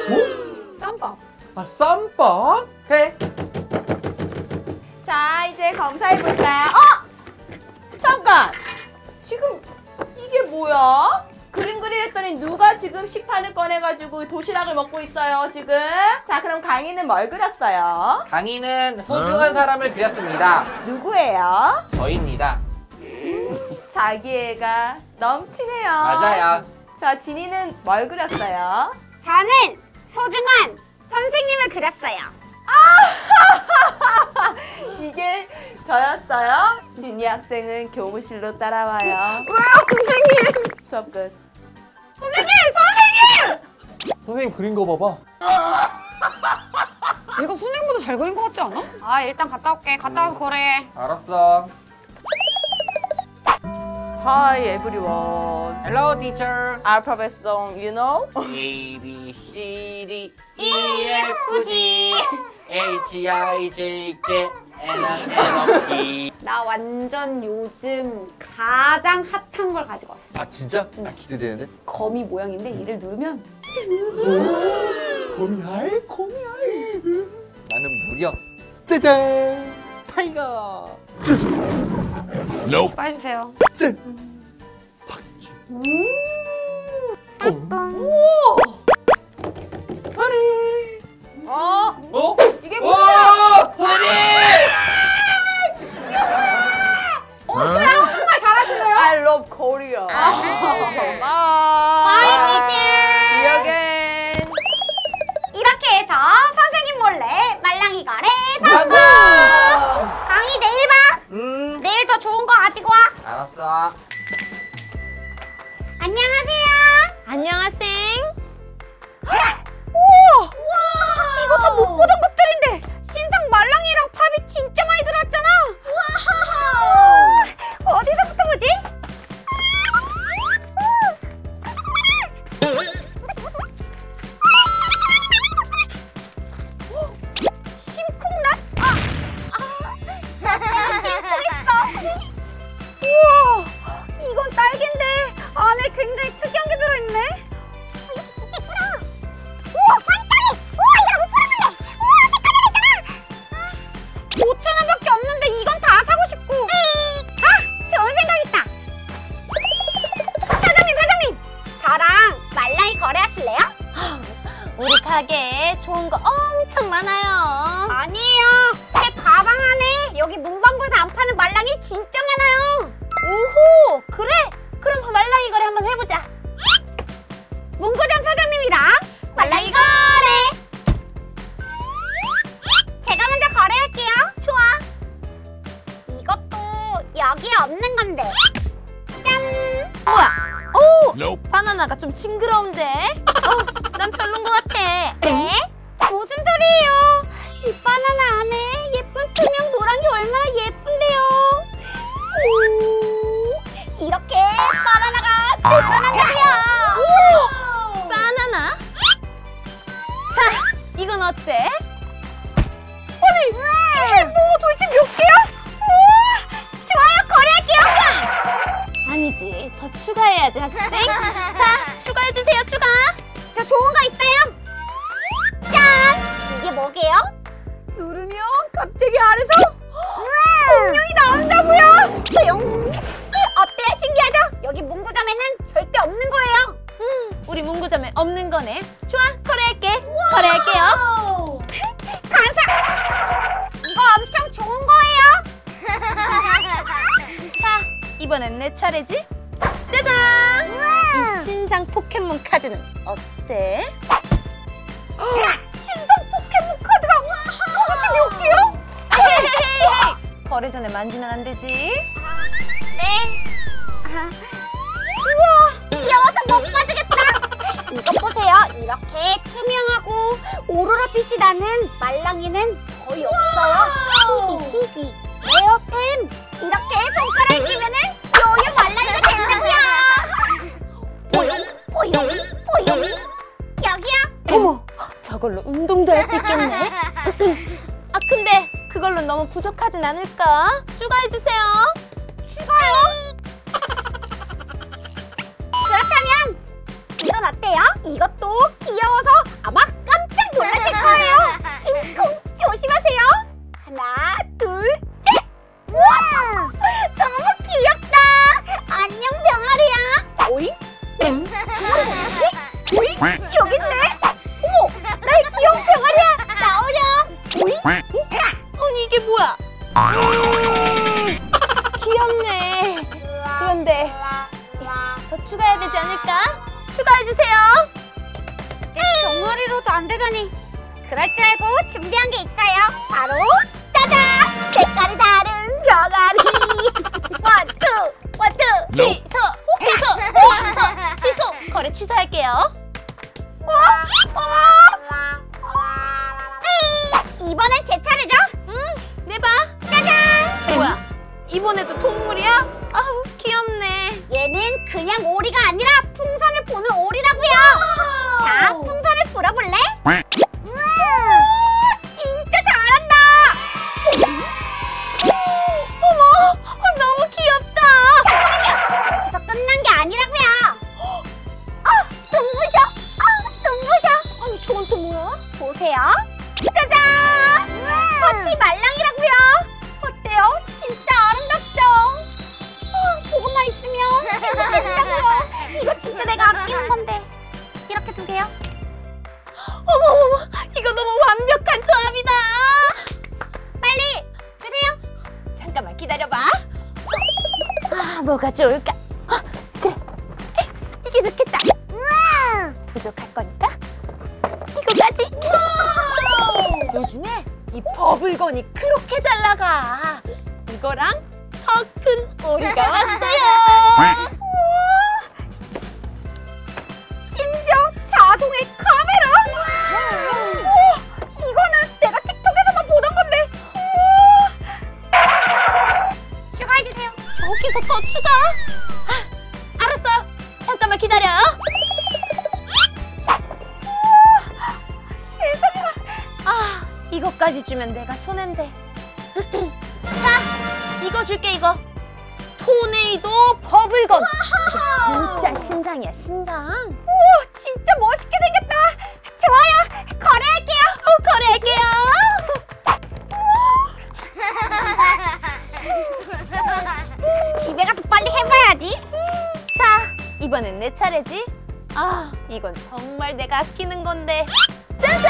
쌈밥. 아, 쌈밥? 해. 자 이제 검사해볼까요? 어? 잠깐! 지금 이게 뭐야? 그림 그리랬더니 누가 지금 식판을 꺼내가지고 도시락을 먹고 있어요, 지금? 자, 그럼 강희는 뭘 그렸어요? 강희는 소중한 사람을 그렸습니다. 누구예요? 저입니다. 자기애가 넘치네요. 맞아요. 자, 진이는 뭘 그렸어요? 저는 소중한 선생님을 그렸어요. 이게 저였어요? 진이 학생은 교무실로 따라와요. 왜요, 선생님? 수업 끝. 선생님! 선생님! 선생님 그린 거 봐봐. 이거 선생님보다 잘 그린 것 같지 않아? 아, 일단 갔다 올게. 갔다 와서 그래. 알았어. Hi everyone. Hello, teacher. Alphabet song, you know? A, B, C, D, E, F, G, H, I, J, K, L, M, N, O, P. 나 완전 요즘 가장 핫한 걸 가지고 왔어. 아, 진짜? 아, 기대되는데? 거미 모양인데 이를 누르면 거미알, 거미알. 나는 무려 짜잔! 타이거! 추가해주세요. 짠! 하리! 어? 어? 이게 뭐야? 하리! 어, 수영 정말 잘하시네요. I love Korea. 정말. Bye, See you again. 이렇게 해서 선생님 몰래 말랑이 거래 성공! 성공! 강희 내일 봐. 음, 내일 더 좋은 거 가지고 와. 알았어. 안녕하세요. 안녕하생. 우와! 이거 다 못 보던 것들인데 신상 말랑이랑 팝이 진짜 많이 들어왔잖아. 우와! 어디서부터 보지? 심쿵넛? 아! 아! 심쿵했어. 우와! 이건 딸기인데 안에 굉장히 특이한 게 들어있네. 진짜 예쁘다. 우와, 반짝이. 우와, 이거 못 보는데. 우와, 색깔이 있잖아. 오천 원밖에 없는데 이건 다 사고 싶고. 아! 좋은 생각 있다. 사장님, 사장님. 저랑 말랑이 거래하실래요? 우리 가게에 좋은 거 엄청 많아요. 아니에요. 제 가방 안에 여기 문방구에서 안 파는 말랑이 진짜 많아요. 오호, 그래? 그럼 말랑이 거래 한번 해보자. 문구점 사장님이랑 말랑이 거래. 제가 먼저 거래할게요. 좋아. 이것도 여기에 없는 건데. 짠. 뭐야? 오, 바나나가 좀 징그러운데? 어, 난 별론 것 같아. 네? 무슨 소리예요? 이 바나나 안에 예쁜 투명 노란 게 얼마나 예쁜데요. 오, 이렇게 바나나가 드러난다고요. 오, 바나나? 자, 이건 어때? 아니, 이게 뭐 도대체 몇 개야? 우와, 좋아요, 거래할게요. 아니지, 더 추가해야지, 학생. 자, 추가해주세요, 추가. 저 좋은 거 있어요. 짠! 이게 뭐게요? 누르면 갑자기 아래서 공룡이 나온다고요? 뿅! 어때요? 신기하죠? 여기 문구점에는 절대 없는 거예요. 음, 우리 문구점에 없는 거네. 좋아, 거래할게. 거래할게요. 감사! 이거 엄청 좋은 거예요. 자, 이번엔 내 차례지? 짜잔! 이 신상 포켓몬 카드는 어때? 신상 포켓몬 카드가 도대체 몇 개요? 헤헤헤헤. 거래 전에 만지면 안 되지. 네. 우와, 귀여워서 못 빠지겠다. 이것 보세요. 이렇게 투명하고 오로라 빛이 나는 말랑이는 거의 없어요. 히히히히. 레어템. 이렇게 손가락에 끼면은 요요 말랑이가 된다고요. 뽀용, 뽀용, 뽀용. 여기요. 어머, 저걸로 운동도 할 수 있겠네. 아, 근데 그걸로 너무 부족하진 않을까? 추가해주세요. 추가요? 그렇다면 이건 어때요? 이것도 귀여워서 아마 깜짝 놀라실 거예요. 심쿵 조심하세요. 하나, 둘, 셋. 오잉? 여기 있네. 어머, 나의 귀여운 병아리야. 나오렴. 오잉? 어? 아니 이게 뭐야? 음, 귀엽네. 그런데 더 추가해야 되지 않을까? 추가해주세요. 병아리로도 안 되다니. 그럴 줄 알고 준비한 게 있어요. 바로 짜잔! 색깔이 다른 병아리. 원투 원투 취소 취소 취소 취소. 거래 취소할게요. 어? 어? 음, 이번엔 제 차례죠? 응, 내봐. 짜잔! 뭐야? 이번에도 동물이야? 아우 귀엽네. 얘는 그냥 오리가 아니라 풍선을 보는 오리라고요. 자, 풍선을 불어볼래? 우와, 진짜 잘한다. 어머, 어, 너무 귀엽다. 잠깐만요. 여기서 끝난 게 아니라고요. 아, 눈부셔. 아, 눈부셔. 아니 저건 또 뭐야? 보세요. 짜잔! 퍼티 말랑이라고요. 어때요? 진짜 아름답죠? 아, 보고만 있으면 행복해진다고요. 이거 진짜 내가 아끼는 건데. 이렇게 두 개요. 어머머머, 이거 너무 완벽한 조합이다. 빨리 주세요. 잠깐만 기다려봐. 아, 뭐가 좋을까? 아, 그래, 이게 좋겠다. 우와! 부족할 거니까 이거까지. 요즘에 이 버블건이 그렇게 잘 나가. 이거랑 더 큰 오리가 왔어요. 심지어 자동의 카메라? 우와, 이거는 내가 틱톡에서만 보던 건데. 우와. 추가해주세요. 여기서 더 추가? 아, 알았어. 잠깐만 기다려. 세상에. 아, 이거까지 주면 내가 손해인데. 자, 이거 줄게 이거. 토네이도 버블건. 이거 진짜 신상이야 신상. 우와, 진짜 멋있게 생겼다. 좋아요. 거래할게요. 어, 거래할게요. 집에 가서 빨리 해봐야지. 자, 이번엔 내 차례지. 아, 이건 정말 내가 아끼는 건데. 짜잔!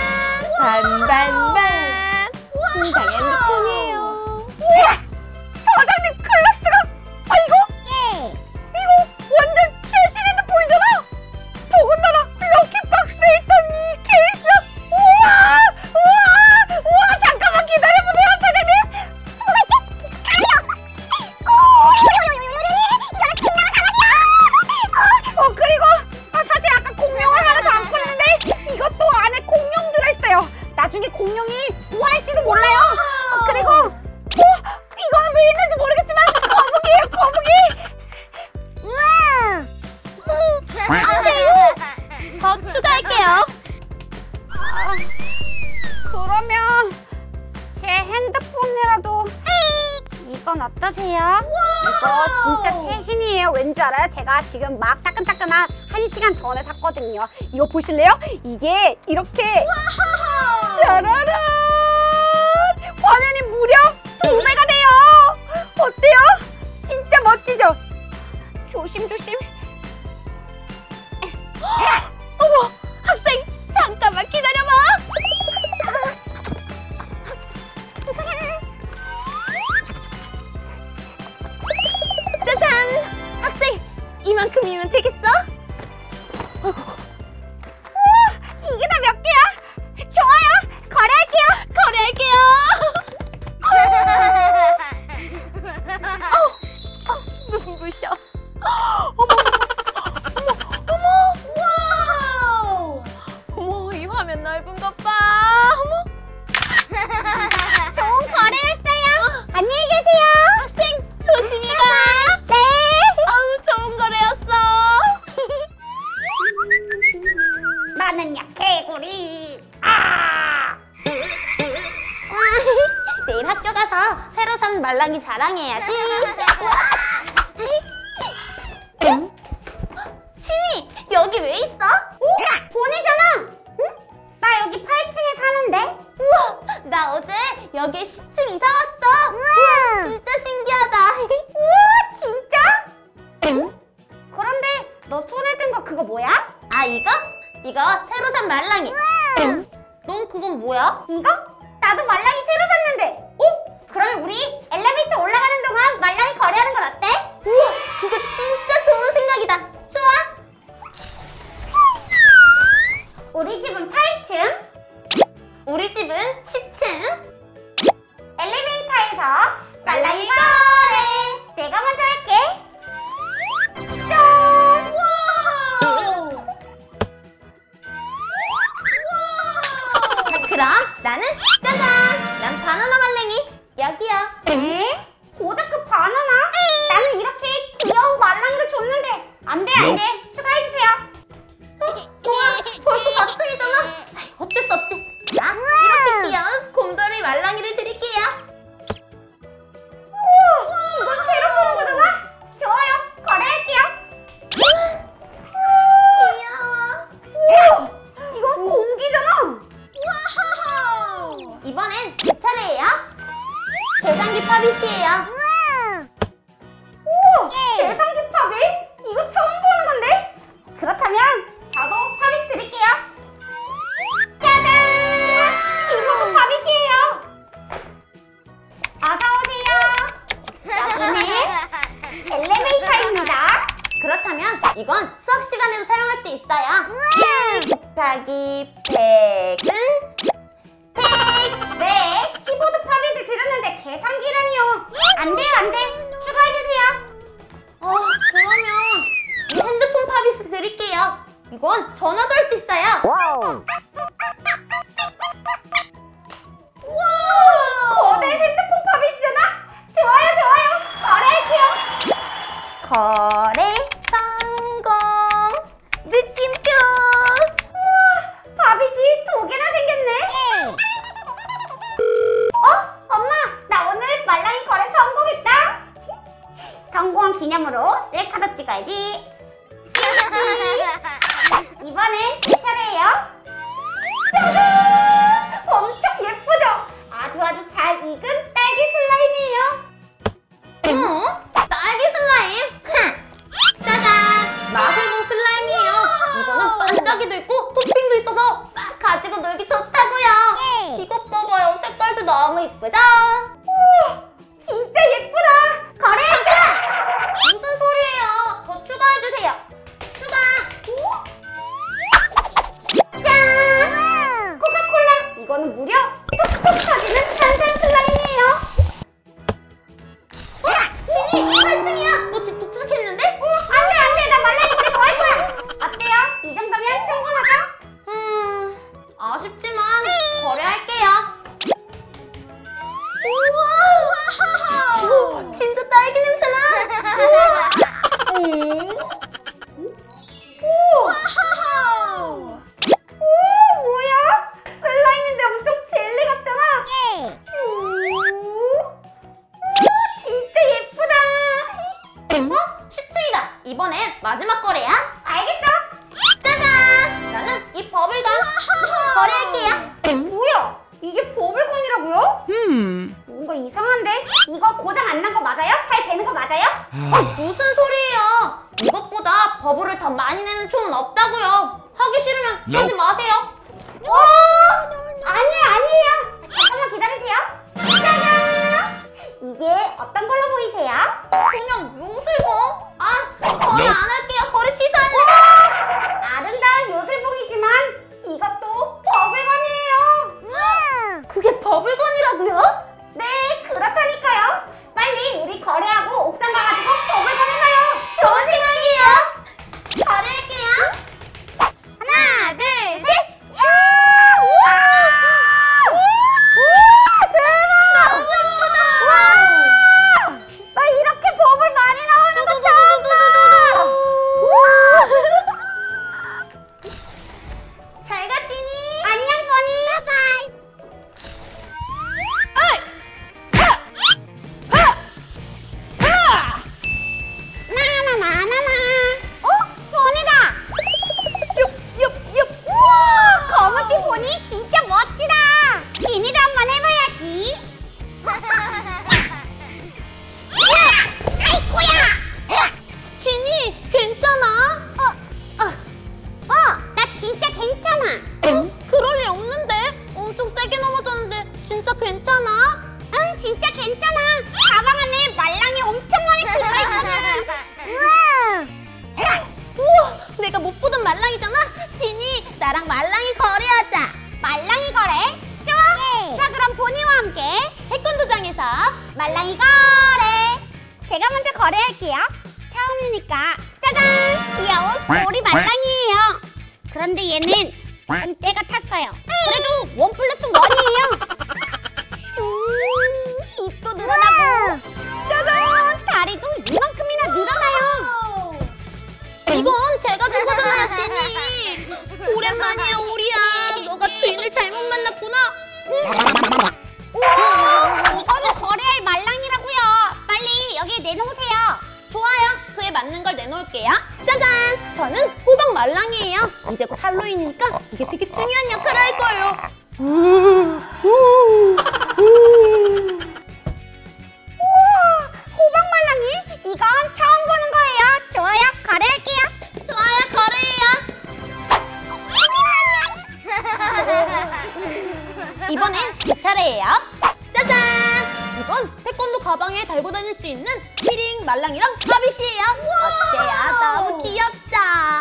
반반반. 신상 핸드폰이에요. 우와, 사장님 클래스가. 아, 이거? 이거 완전 최신 핸드폰이잖아. 더군다나 럭키박스에 있던 이 케이스. 우와, 우와, 우와. 잠깐만 기다려보세요, 사장님. 뭐가 있지? 어, 어, 그리고 아, 사실 아까 공룡을 하나 더 안고 있는데 이것도 안에 공룡 들어있어요. 나중에 공룡이 구할지도 몰라요. 어, 그리고 어, 이거는 왜 있는지 모르겠지만 거북이에요, 거북이. 안 돼요. 더 추가할게요. 아, 그러면 제 핸드폰이라도 이건 어떠세요? 이거 진짜 최신이에요. 왠지 알아요? 제가 지금 막 따끈따끈한 한 시간 전에 샀거든요. 이거 보실래요? 이게 이렇게 짜라란 화면이 무려 두 배가 돼요. 어때요? 진짜 멋지죠? 조심조심. 어머, 학생 잠깐만 기다려봐. 짜잔! 학생, 이만큼이면 되겠어? 우와, 이게 다 몇 개야? 좋아요. 거래할게요. 거래할게요. 눈부셔. 어머, 어머, 어머, 어머. 어머, 이 화면 넓은 것 봐. 어머. 좋은 거래였어요. 안녕히 계세요. 학생, 조심히 가. 네. 아우, 좋은 거래였어. 나는야 개구리. 아! 내일 학교 가서 새로 산 말랑이 자랑해야지. 응? 진이, 여기 왜 있어? 오, 보니잖아. 응? 나 여기 팔 층에 사는데. 우와, 나 어제 여기에 십 층 이사 왔어. 우와. 진짜 신기하다. 우와, 진짜? 응? 그런데 너 손에 든 거 우와, 그거 뭐야? 아, 이거? 이거 새로 산 말랑이. 넌 그건 뭐야? 이거? 나도 말랑이 새로 샀는데. 어? 그러면 우리 엘리베이터 올라가는 동안 말랑이 거래하는 건 어때? 우와, 그거 진짜 좋은 생각이다. 좋아. 우리 집은 팔 층, 우리 집은 십 층. 엘리베이터에서 말랑이 거래. 내가 먼저 할게. 짠! 와우! 자, 그럼 나는 짜잔! 난 바나나 말랭이. 여기야. 에? 고작 그 바나나? 나는 이렇게 귀여운 말랑이를 줬는데. 안 돼, 안 돼. 추가해주세요. 우와, 벌써 사 층이잖아. 어쩔 수 없지. 자, 이렇게 귀여운 곰돌이 말랑이를 드릴게요. 우와, 이걸 새로 보는 거잖아? 좋아요, 거래할게요. 귀여워. 우와, 이건 공기잖아. 이번엔 제 차례예요. 계산기 파빗이에요. 우와, 계산기 팝잇? 이거 처음 보는 건데? 그렇다면 저도 팝잇 드릴게요. 짜잔! 이것도 팝잇이에요. 어서 오세요. 여기는 엘리베이터입니다. 그렇다면 이건 수학 시간에도 사용할 수 있어요. 일 곱하기 백은 백. 네, 키보드 팝잇을 드렸는데 계산기라니요. 안 돼요, 안 돼. 추가해주세요. 어, 그러면 이 핸드폰 팝잇을 드릴게요. 이건 전화도 할 수 있어요. 우와, 거대 핸드폰 팝잇이잖아? 좋아요, 좋아요. 거래할게요. 거래 성공. 느낌표. 우와, 팝잇이 두 개나 생겼네. 어? 엄마, 나 오늘 말랑이 거래 성공했다. 성공한 기념으로 셀카도 찍어야지. 이번엔 제 차례예요. 짜잔! 엄청 예쁘죠? 아주 아주 잘 익은 딸기 슬라임이에요. 어? 딸기 슬라임? 흥. 짜잔! 마술봉 슬라임이에요. 이거는 반짝이도 있고 토핑도 있어서 막 가지고 놀기 좋다고요. 이것 봐봐요. 색깔도 너무 이쁘죠? 우와, 진짜 예쁘다. 거래할게요. 무슨 소리예요? 더 추가해주세요. 추가! 짠! 코카콜라. 이거는 무려 톡톡 터지는 탄산 슬라임이에요. 어? 진이! 팔 층이야! 너 집 도착했는데? 어, 안돼 안돼, 나 말랑이 거래 더 할 거야. 어때요? 이 정도면 충분하죠? 음... 아쉽지만 거래할게요. 우와! 진짜 딸기 냄새나! 오! 오, 뭐야? 슬라임인데 엄청 젤리 같잖아. 오, 오, 진짜 예쁘다. 어? 십 층이다. 이번엔 마지막 거래야. 알겠어. 짜잔! 나는 이 버블건 거래할게요. 뭐야? 이게 버블건이라고요? Hmm. 뭔가 이상한데? 이거 고장 안 난 거 맞아요? 잘 되는 거 맞아요? 아, 무슨 소리예요? 이것보다 버블을 더 많이 내는 총은 없다고요. 하기 싫으면 하지 마세요. 오! 아니에요, 아니에요. 잠깐만 기다리세요. 짜잔! 이게 어떤 걸로 보이세요? 그냥 요술봉? 아, 거래 안 할게요. 거래 취소할래요. 아름다운 요술봉이지만 이것도 버블건이에요. 그게 버블건이라고요? 네, 그렇다니까요. 빨리 우리 거래하고 옥상 가가지고 버블건 해봐요. 좋은 생각이에요. 거래할게요. 하나, 둘, 셋. 야! 우와! 우와! 대박! 너무 예쁘다. 와! 나 이렇게 버블 많이 나오는 거 처음 봐. 우와! 괜찮아. 응? 그럴 일 없는데. 엄청 세게 넘어졌는데 진짜 괜찮아? 응, 진짜 괜찮아. 가방 안에 말랑이 엄청 많이 들어있거든. 우와. 우와, 내가 못 보던 말랑이잖아. 지니, 나랑 말랑이 거래하자. 말랑이 거래? 좋아. 자, 그럼 보니와 함께 태권도장에서 말랑이 거래. 제가 먼저 거래할게요. 처음이니까 짜잔! 귀여운 오리 말랑이에요. 그런데 얘는 조금 때가 탔어요. 그래도 원 플러스 원이에요. 음, 입도 늘어나고 짜잔! 다리도 이만큼이나 늘어나요. 이건 제가 준 거잖아요, 지니. 오랜만이야, 오리야. 너가 주인을 잘못 만났구나. 우와, 이거는 거래할 말랑이라고요. 빨리 여기에 내놓으세요. 좋아요. 그에 맞는 걸 내놓을게요. 짜잔! 저는 호박 말랑이에요. 이제 곧 할로윈이니까 이게 되게 중요한 역할을 할 거예요. 우와, 호박 말랑이? 이건 처음 보는 거예요. 좋아요, 거래할게요. 좋아요, 거래해요. 이번엔 제 차례예요. 짜잔! 이건 태권도 가방에 달고 다닐 수 있는 키링 말랑이랑 가빗이에요. 어때요? 너무 귀엽죠?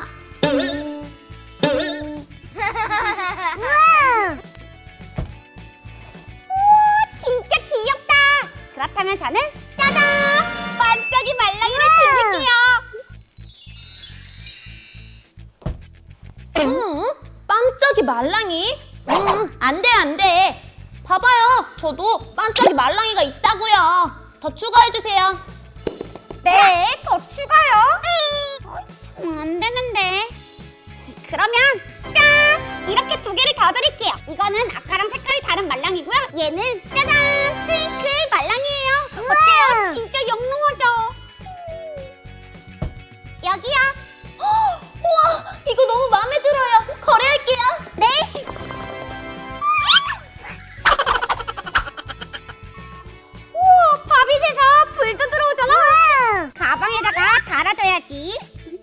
우와, 진짜 귀엽다. 그렇다면 저는 짜잔! 반짝이 말랑이를 드릴게요. 음, 반짝이 말랑이? 음, 안 돼, 안 돼. 봐봐요. 저도 반짝이 말랑이가 있다고요. 더 추가해주세요. 네, 더 추가요. 음, 안 되는데. 그러면 짠! 이렇게 두 개를 더 드릴게요. 이거는 아까랑 색깔이 다른 말랑이고요. 얘는 짜잔! 트윙클 말랑이에요. 어때요? 진짜 영롱하죠? 여기요. 헉, 우와, 이거 너무 마음에 들어요. 거래할게요. 네. 우와, 밥이 돼서 불도 들어오잖아. 가방에다가 달아줘야지.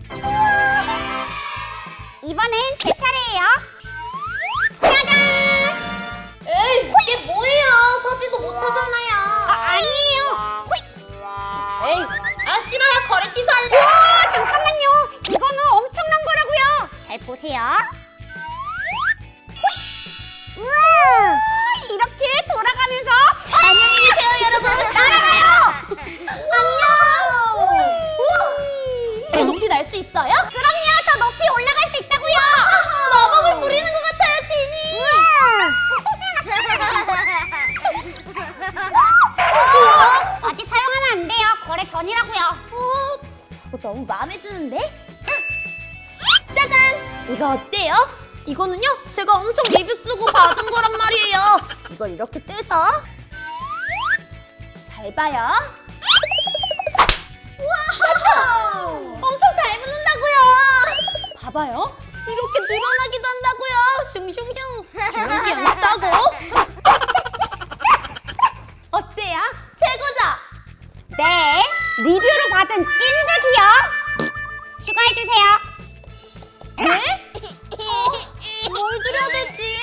이번엔 제 차례예요. 짜잔! 에이, 이게 뭐예요? 서지도 못하잖아요. 아, 아니에요. 호잇. 에이, 아 싫어요. 거래 취소할래요. 우와, 잠깐만요. 이거는 엄청난 거라고요. 잘 보세요. 호잇. 우와, 이렇게 돌아가면서 안녕히 계세요, 여러분. 날아가요. 안녕. 우와, 더 높이 날 수 있어요? 그럼요, 더 높이 올라갈 수 있다고요. 마법을 부리는 것 같아요, 지니. 우와. 아직 사용하면 안 돼요. 거래 전이라고요. 어, 저거 너무 마음에 드는데? 짜잔! 이거 어때요? 이거는요, 제가 엄청 리뷰 쓰고 받은 거란 말이에요. 이걸 이렇게 떼서 잘 봐요. 우와! 엄청 잘 붙는다고요. 봐봐요. 이렇게 늘어나기도 한다고요. 슝슝슝. 주름이 없다고. 어때요? 최고죠? 네, 리뷰를 받은 찐득이요. 추가해주세요. 네? 뭘 드려야 되지?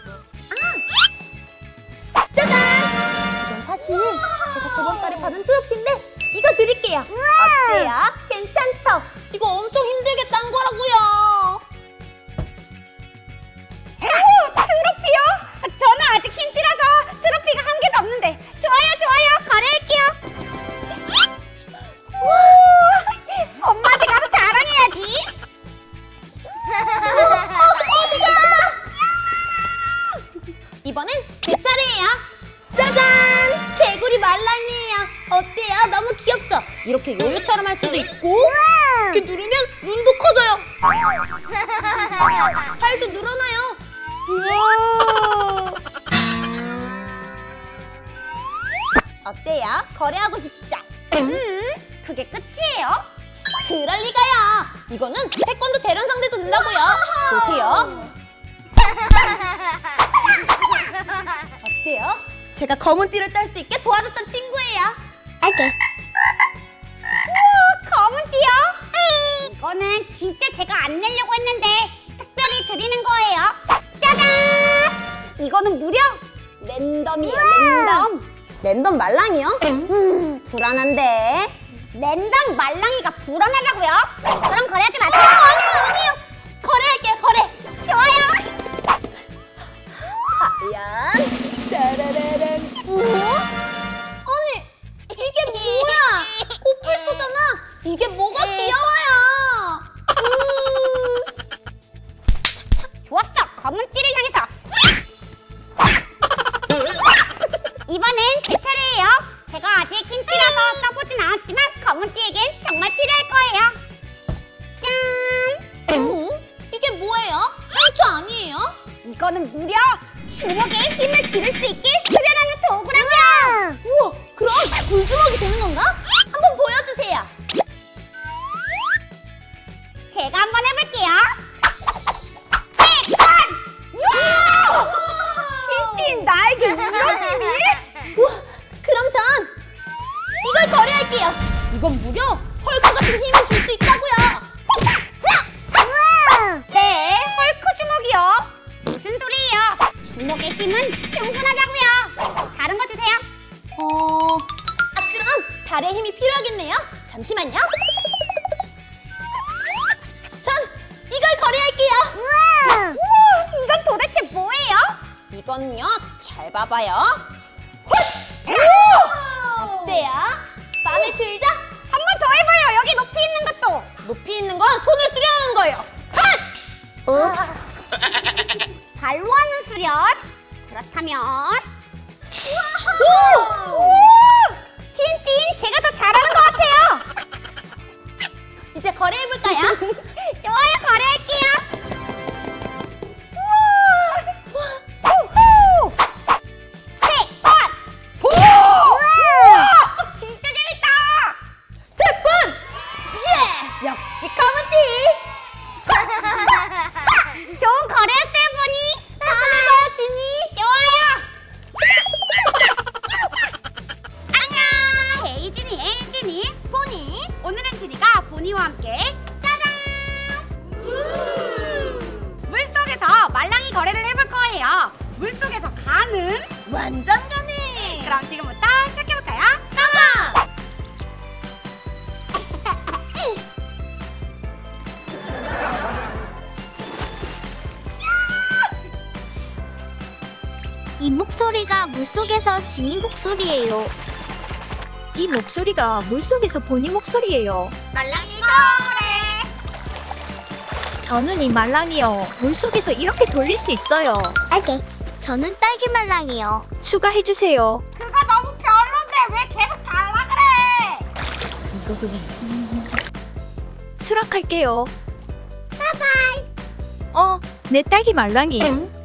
아! 짜잔! 이건 사실 제가 저번 달에 받은 트로피인데 이거 드릴게요. 어때요? 괜찮죠? 이거 엄청 힘들게 딴 거라고요. 오, 트로피요? 저는 아직 흰띠라서 트로피가 한 개도 없는데. 좋아요, 좋아요. 거래할게요. 우와, 엄마한테 가서 자랑해야지. 이번엔 제 차례예요. 짜잔! 개구리 말랑이에요. 어때요? 너무 귀엽죠? 이렇게 요요처럼 할 수도 있고 이렇게 누르면 눈도 커져요. 팔도 늘어나요. 우와. 어때요? 거래하고 싶죠? 음, 그게 끝이에요? 그럴 리가요. 이거는 태권도 대련 상대도 된다고요. 보세요. 어때요? 제가 검은 띠를 딸 수 있게 도와줬던 친구예요. 오케이. 우와, 검은띠요? 이거는 진짜 제가 안 내려고 했는데 특별히 드리는 거예요. 이거는 무려 랜덤이에요, 랜덤. 랜덤 말랑이요? 음, 불안한데. 랜덤 말랑이가 불안하다고요? 그럼 거래하지 마세요. 아니요, 아니요. 거래할게요, 거래. 좋아요. 과연? 따라라란. 어? 아니, 이게 뭐야? 코뿔소잖아. 이게 뭐가 귀여워요? 음. 착착, 좋았어. 검은 띠를 향해서. 이번엔 제 차례예요. 제가 아직 흰 띠라서 써보진 않았지만 검은 띠에겐 정말 필요할 거예요. 짠! 어? 이게 뭐예요? 상처 아니에요? 이거는 무려 주먹에 힘을 기를 수 있게 수련하는 도구라고요. 우와, 그럼 불주먹이 되는 건가? 한번 보여주세요. 제가 한번 해볼게요. 백번! 흰띠 나에게 이런 힘이? 우와, 그럼 전 이걸 거래할게요. 이건 무려 헐크 같은 힘을 줄 수 있다고요. 네, 헐크 주먹이요. 무슨 소리예요? 주먹의 힘은 충분하다고요. 다른 거 주세요. 어... 아, 그럼 달의 힘이 필요하겠네요. 잠시만요. 전 이걸 거래할게요. 우와, 이건 도대체 뭐예요? 이건요, 잘 봐봐요. 어때요? 마음에 들죠? 한 번 더 해봐요. 여기 높이 있는 것도. 높이 있는 건 손을 수련하는 거예요. 읍스. 발로 하는 수련. 그렇다면 오! 흰띠, 제가 더 잘하는 것 같아요. 이제 거래해볼까요? 좋아요, 거래할게요. 우와! 우후! 태권! 우와! 진짜 재밌다! 태권! 예! 역시 검은띠! 좋은 거래였어요, 보니. 다음에 봐요, 지니. 좋아요. 안녕. 헤이진이, 헤이진이, 보니. 오늘은 지니가 보니와 함께 짜잔! 물속에서 말랑이 거래를 해볼 거예요. 물속에서 가는 완전 가능. 그럼 지금부터 시작해볼까요? 가자! 이 목소리가 물속에서 지니 목소리예요. 이 목소리가 물속에서 보니 목소리예요. 말랑이 거래. 저는 이 말랑이요. 물속에서 이렇게 돌릴 수 있어요. 오케이. 저는 딸기 말랑이요. 추가해주세요. 그거 너무 별론데 왜 계속 달라 그래? 수락할게요. 바이바이. 어, 내 딸기 말랑이.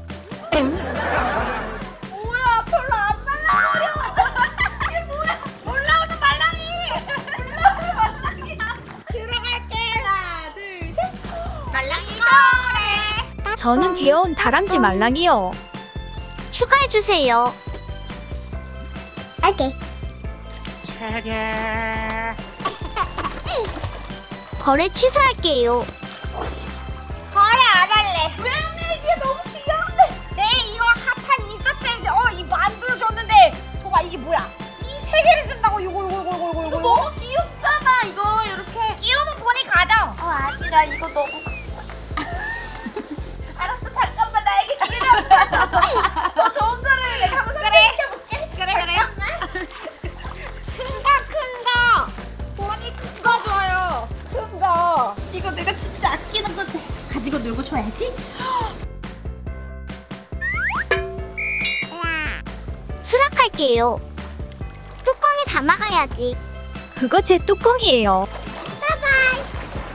뭐야, 별로 안 말랑거려. 이게 뭐야? 올라오는 말랑이. 올라오는 말랑이야. 들어갈게. 하나, 둘, 셋. 말랑이 거래. 저는 귀여운 다람쥐 말랑이요. 추가해주세요. 오케이. 거래 취소할게요. 거래 안 할래. 왜 안 해? 이게 너무 귀여운데. 네, 이거 핫한 인스타페이지. 어, 이 만들어줬는데. 저봐, 이게 뭐야? 이 세 개를 준다고. 이거, 이거, 이거, 이거, 이거. 이거 너무 귀엽잖아. 이거 이렇게. 귀여우면 보니 가져. 어, 아니, 나 이거 너무. 알았어, 잠깐만 나에게 기회 좀. 더 좋은 거를 내가 한번 생각해볼게. 그래, 그래요? 큰 거, 큰 거. 보니 큰 거 줘요. 큰 거. 이거 내가 진짜 아끼는 건데. 가지고 놀고 줘야지. 수락할게요. 뚜껑에 담아가야지. 그거 제 뚜껑이에요. 바이바이.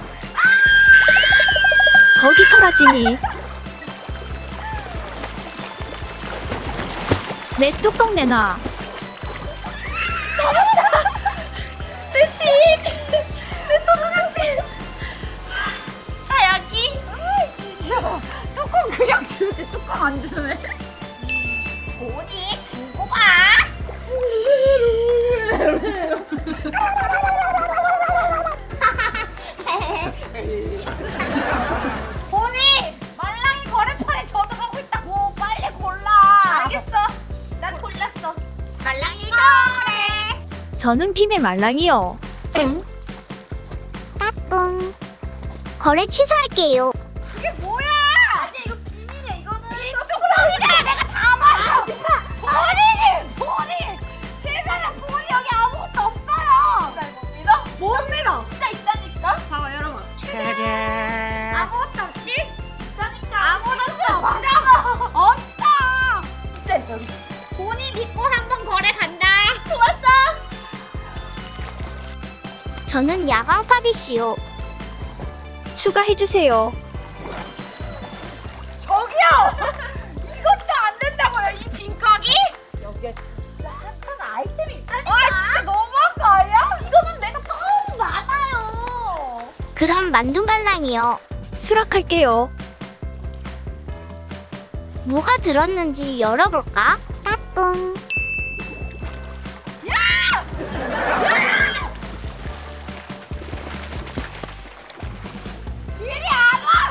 거기 서라지니. 내 뚜껑 내놔. 내 집! 내 소중한 집! 자, 여기! 아, 진짜. 뚜껑 그냥 주지, 뚜껑 안 주네. 보니, 두고 봐! 보니! 말랑이 거래판에 젖어가고 있다고! 빨리 골라! 저는 비밀 말랑이요. 까꿍. 거래 취소할게요. 이게 뭐야? 아니 이거 비밀이야. 이거는 비밀이야. 내가 다 봤어. 본인이 본인. 세상에 본인 여기 아무것도 없어요. 나 이거 믿어? 못 믿어. 진짜 있다니까. 봐봐 여러분. 아무것도 없지? 있다니까. 아무것도 없다고. 없어. 진짜 있어. 본인 믿고 한번 거래 간다. 좋았어. 저는 야광팝이시요. 추가해주세요. 저기요! 이것도 안 된다고요, 이 빈각이? 여기에 진짜 핫한 아이템이 있다니까. 아, 진짜 너무한 거 아니야? 이거는 내가 너무 많아요. 그럼 만두말랑이요. 수락할게요. 뭐가 들었는지 열어볼까? 까꿍. 이리 안 와!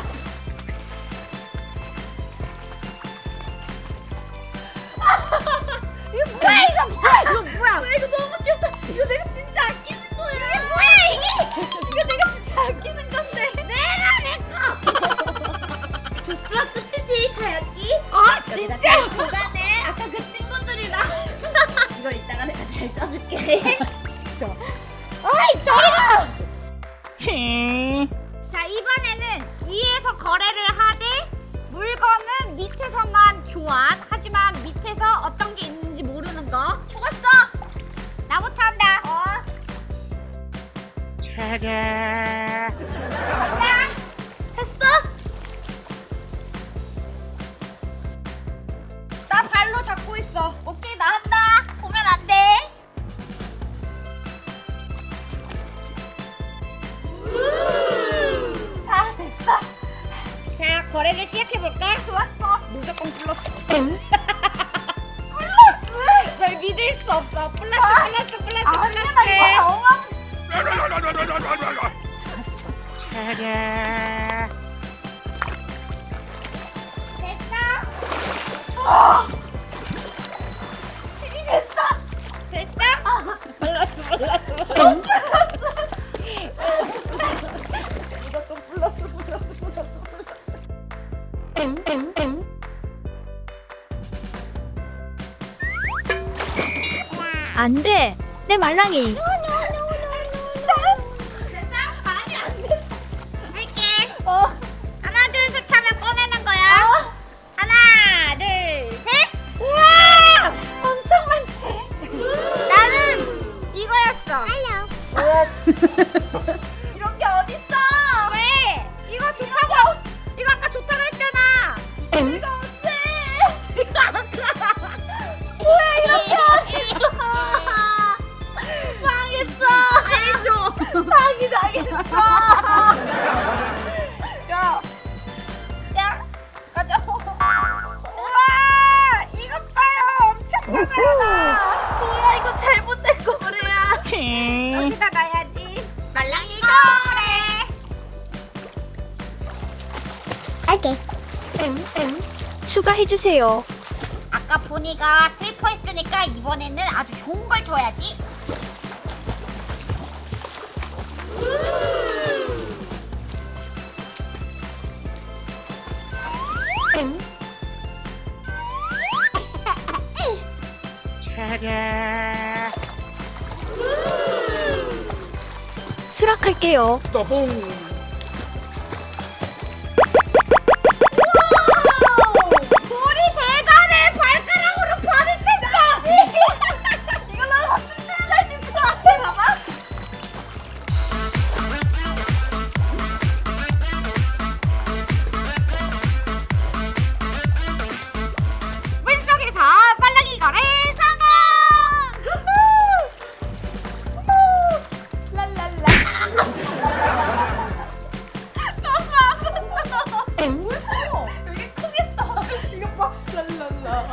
이거 뭐야, 이거 뭐야, 이거 뭐야? 이거 너무 귀엽다. 이거 내가 진짜 아끼는 거야. 이게 뭐야, 이게? 이거 내가 진짜 아끼는 건데. 내가 내 거. 조수가 끝이지, 가야끼. 아, 진짜? 보관해. 아까 그 친구들이랑. 이거 이따가 내가 잘 써줄게. 어이, 저리 가! 자, 이번에는 위에서 거래를 하되 물건은 밑에서만 교환. 하지만 밑에서 어떤 게 있는지 모르는 거. 죽었어! 나부터 한다. 어? 간다. 했어? 나 발로 잡고 있어. 오케이, 나 한다. 보면 안 돼. 자, 됐어. 자, 거래를 시작해볼까? 좋았어. 무조건 플러스. 플러스? 널 믿을 수 없어. 플러스, 플러스, 플러스, 플러스. 됐어. 어! 진이 됐어. 됐어? 플러스, 플러스, 플러스. 무조건 플러스, 플러스, 플러스, 플러스. 안 돼. 내 말랑이. 됐어? 많이 안 됐어. 할게. 어. 하나, 둘, 셋 하면 꺼내는 거야. 어. 하나, 둘, 셋. 우와! 엄청 많지? 나는 이거였어. 안녕. 이런 게 어딨어? 왜? 이거 좋다고. 이거 아까 좋다 그랬잖아. 이거 어때? 이거 아까. 뭐야 이렇게 어딨어? 망했어. 알죠? 사기 당했어. 야, 야, 가자. 우와, 이것 봐요. 엄청 많아요. 뭐야 이거 잘못된 거래야. 여기다 놔야지. 말랑이 거래. 오케이. 추가해주세요. 아까 보니가 슬퍼했으니까 이번에는 아주 좋은 걸 줘야지. 수락할게요. 볼이 대단해. 발가락으로 발을 뺐어. 이걸로 춤추는 살 수 있을 것 같아. 봐봐. 물속에서 빨랑이 거래 성공. 랄랄라. 너무 아팠어. 무서워. 여기 크겠다. 지금 봐. 랄랄라.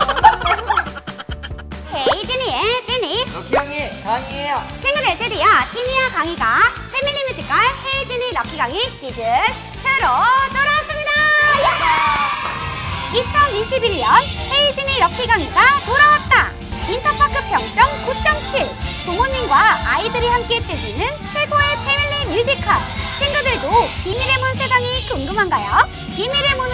헤이 지니의 지니. 럭키 형이 강이에요. 친구들, 드디어 지니와 강희가 패밀리 뮤지컬 헤이 지니 럭키 강희 시즌 이로 돌아왔습니다. 이천이십일 년 헤이 지니 럭키 강희가 돌아왔다. 인터파크 평점 구 점 칠, 부모님과 아이들이 함께 즐기는 최고의 패밀리 뮤지컬. 친구들도 비밀의 문 세상이 궁금한가요? 비밀의 문으로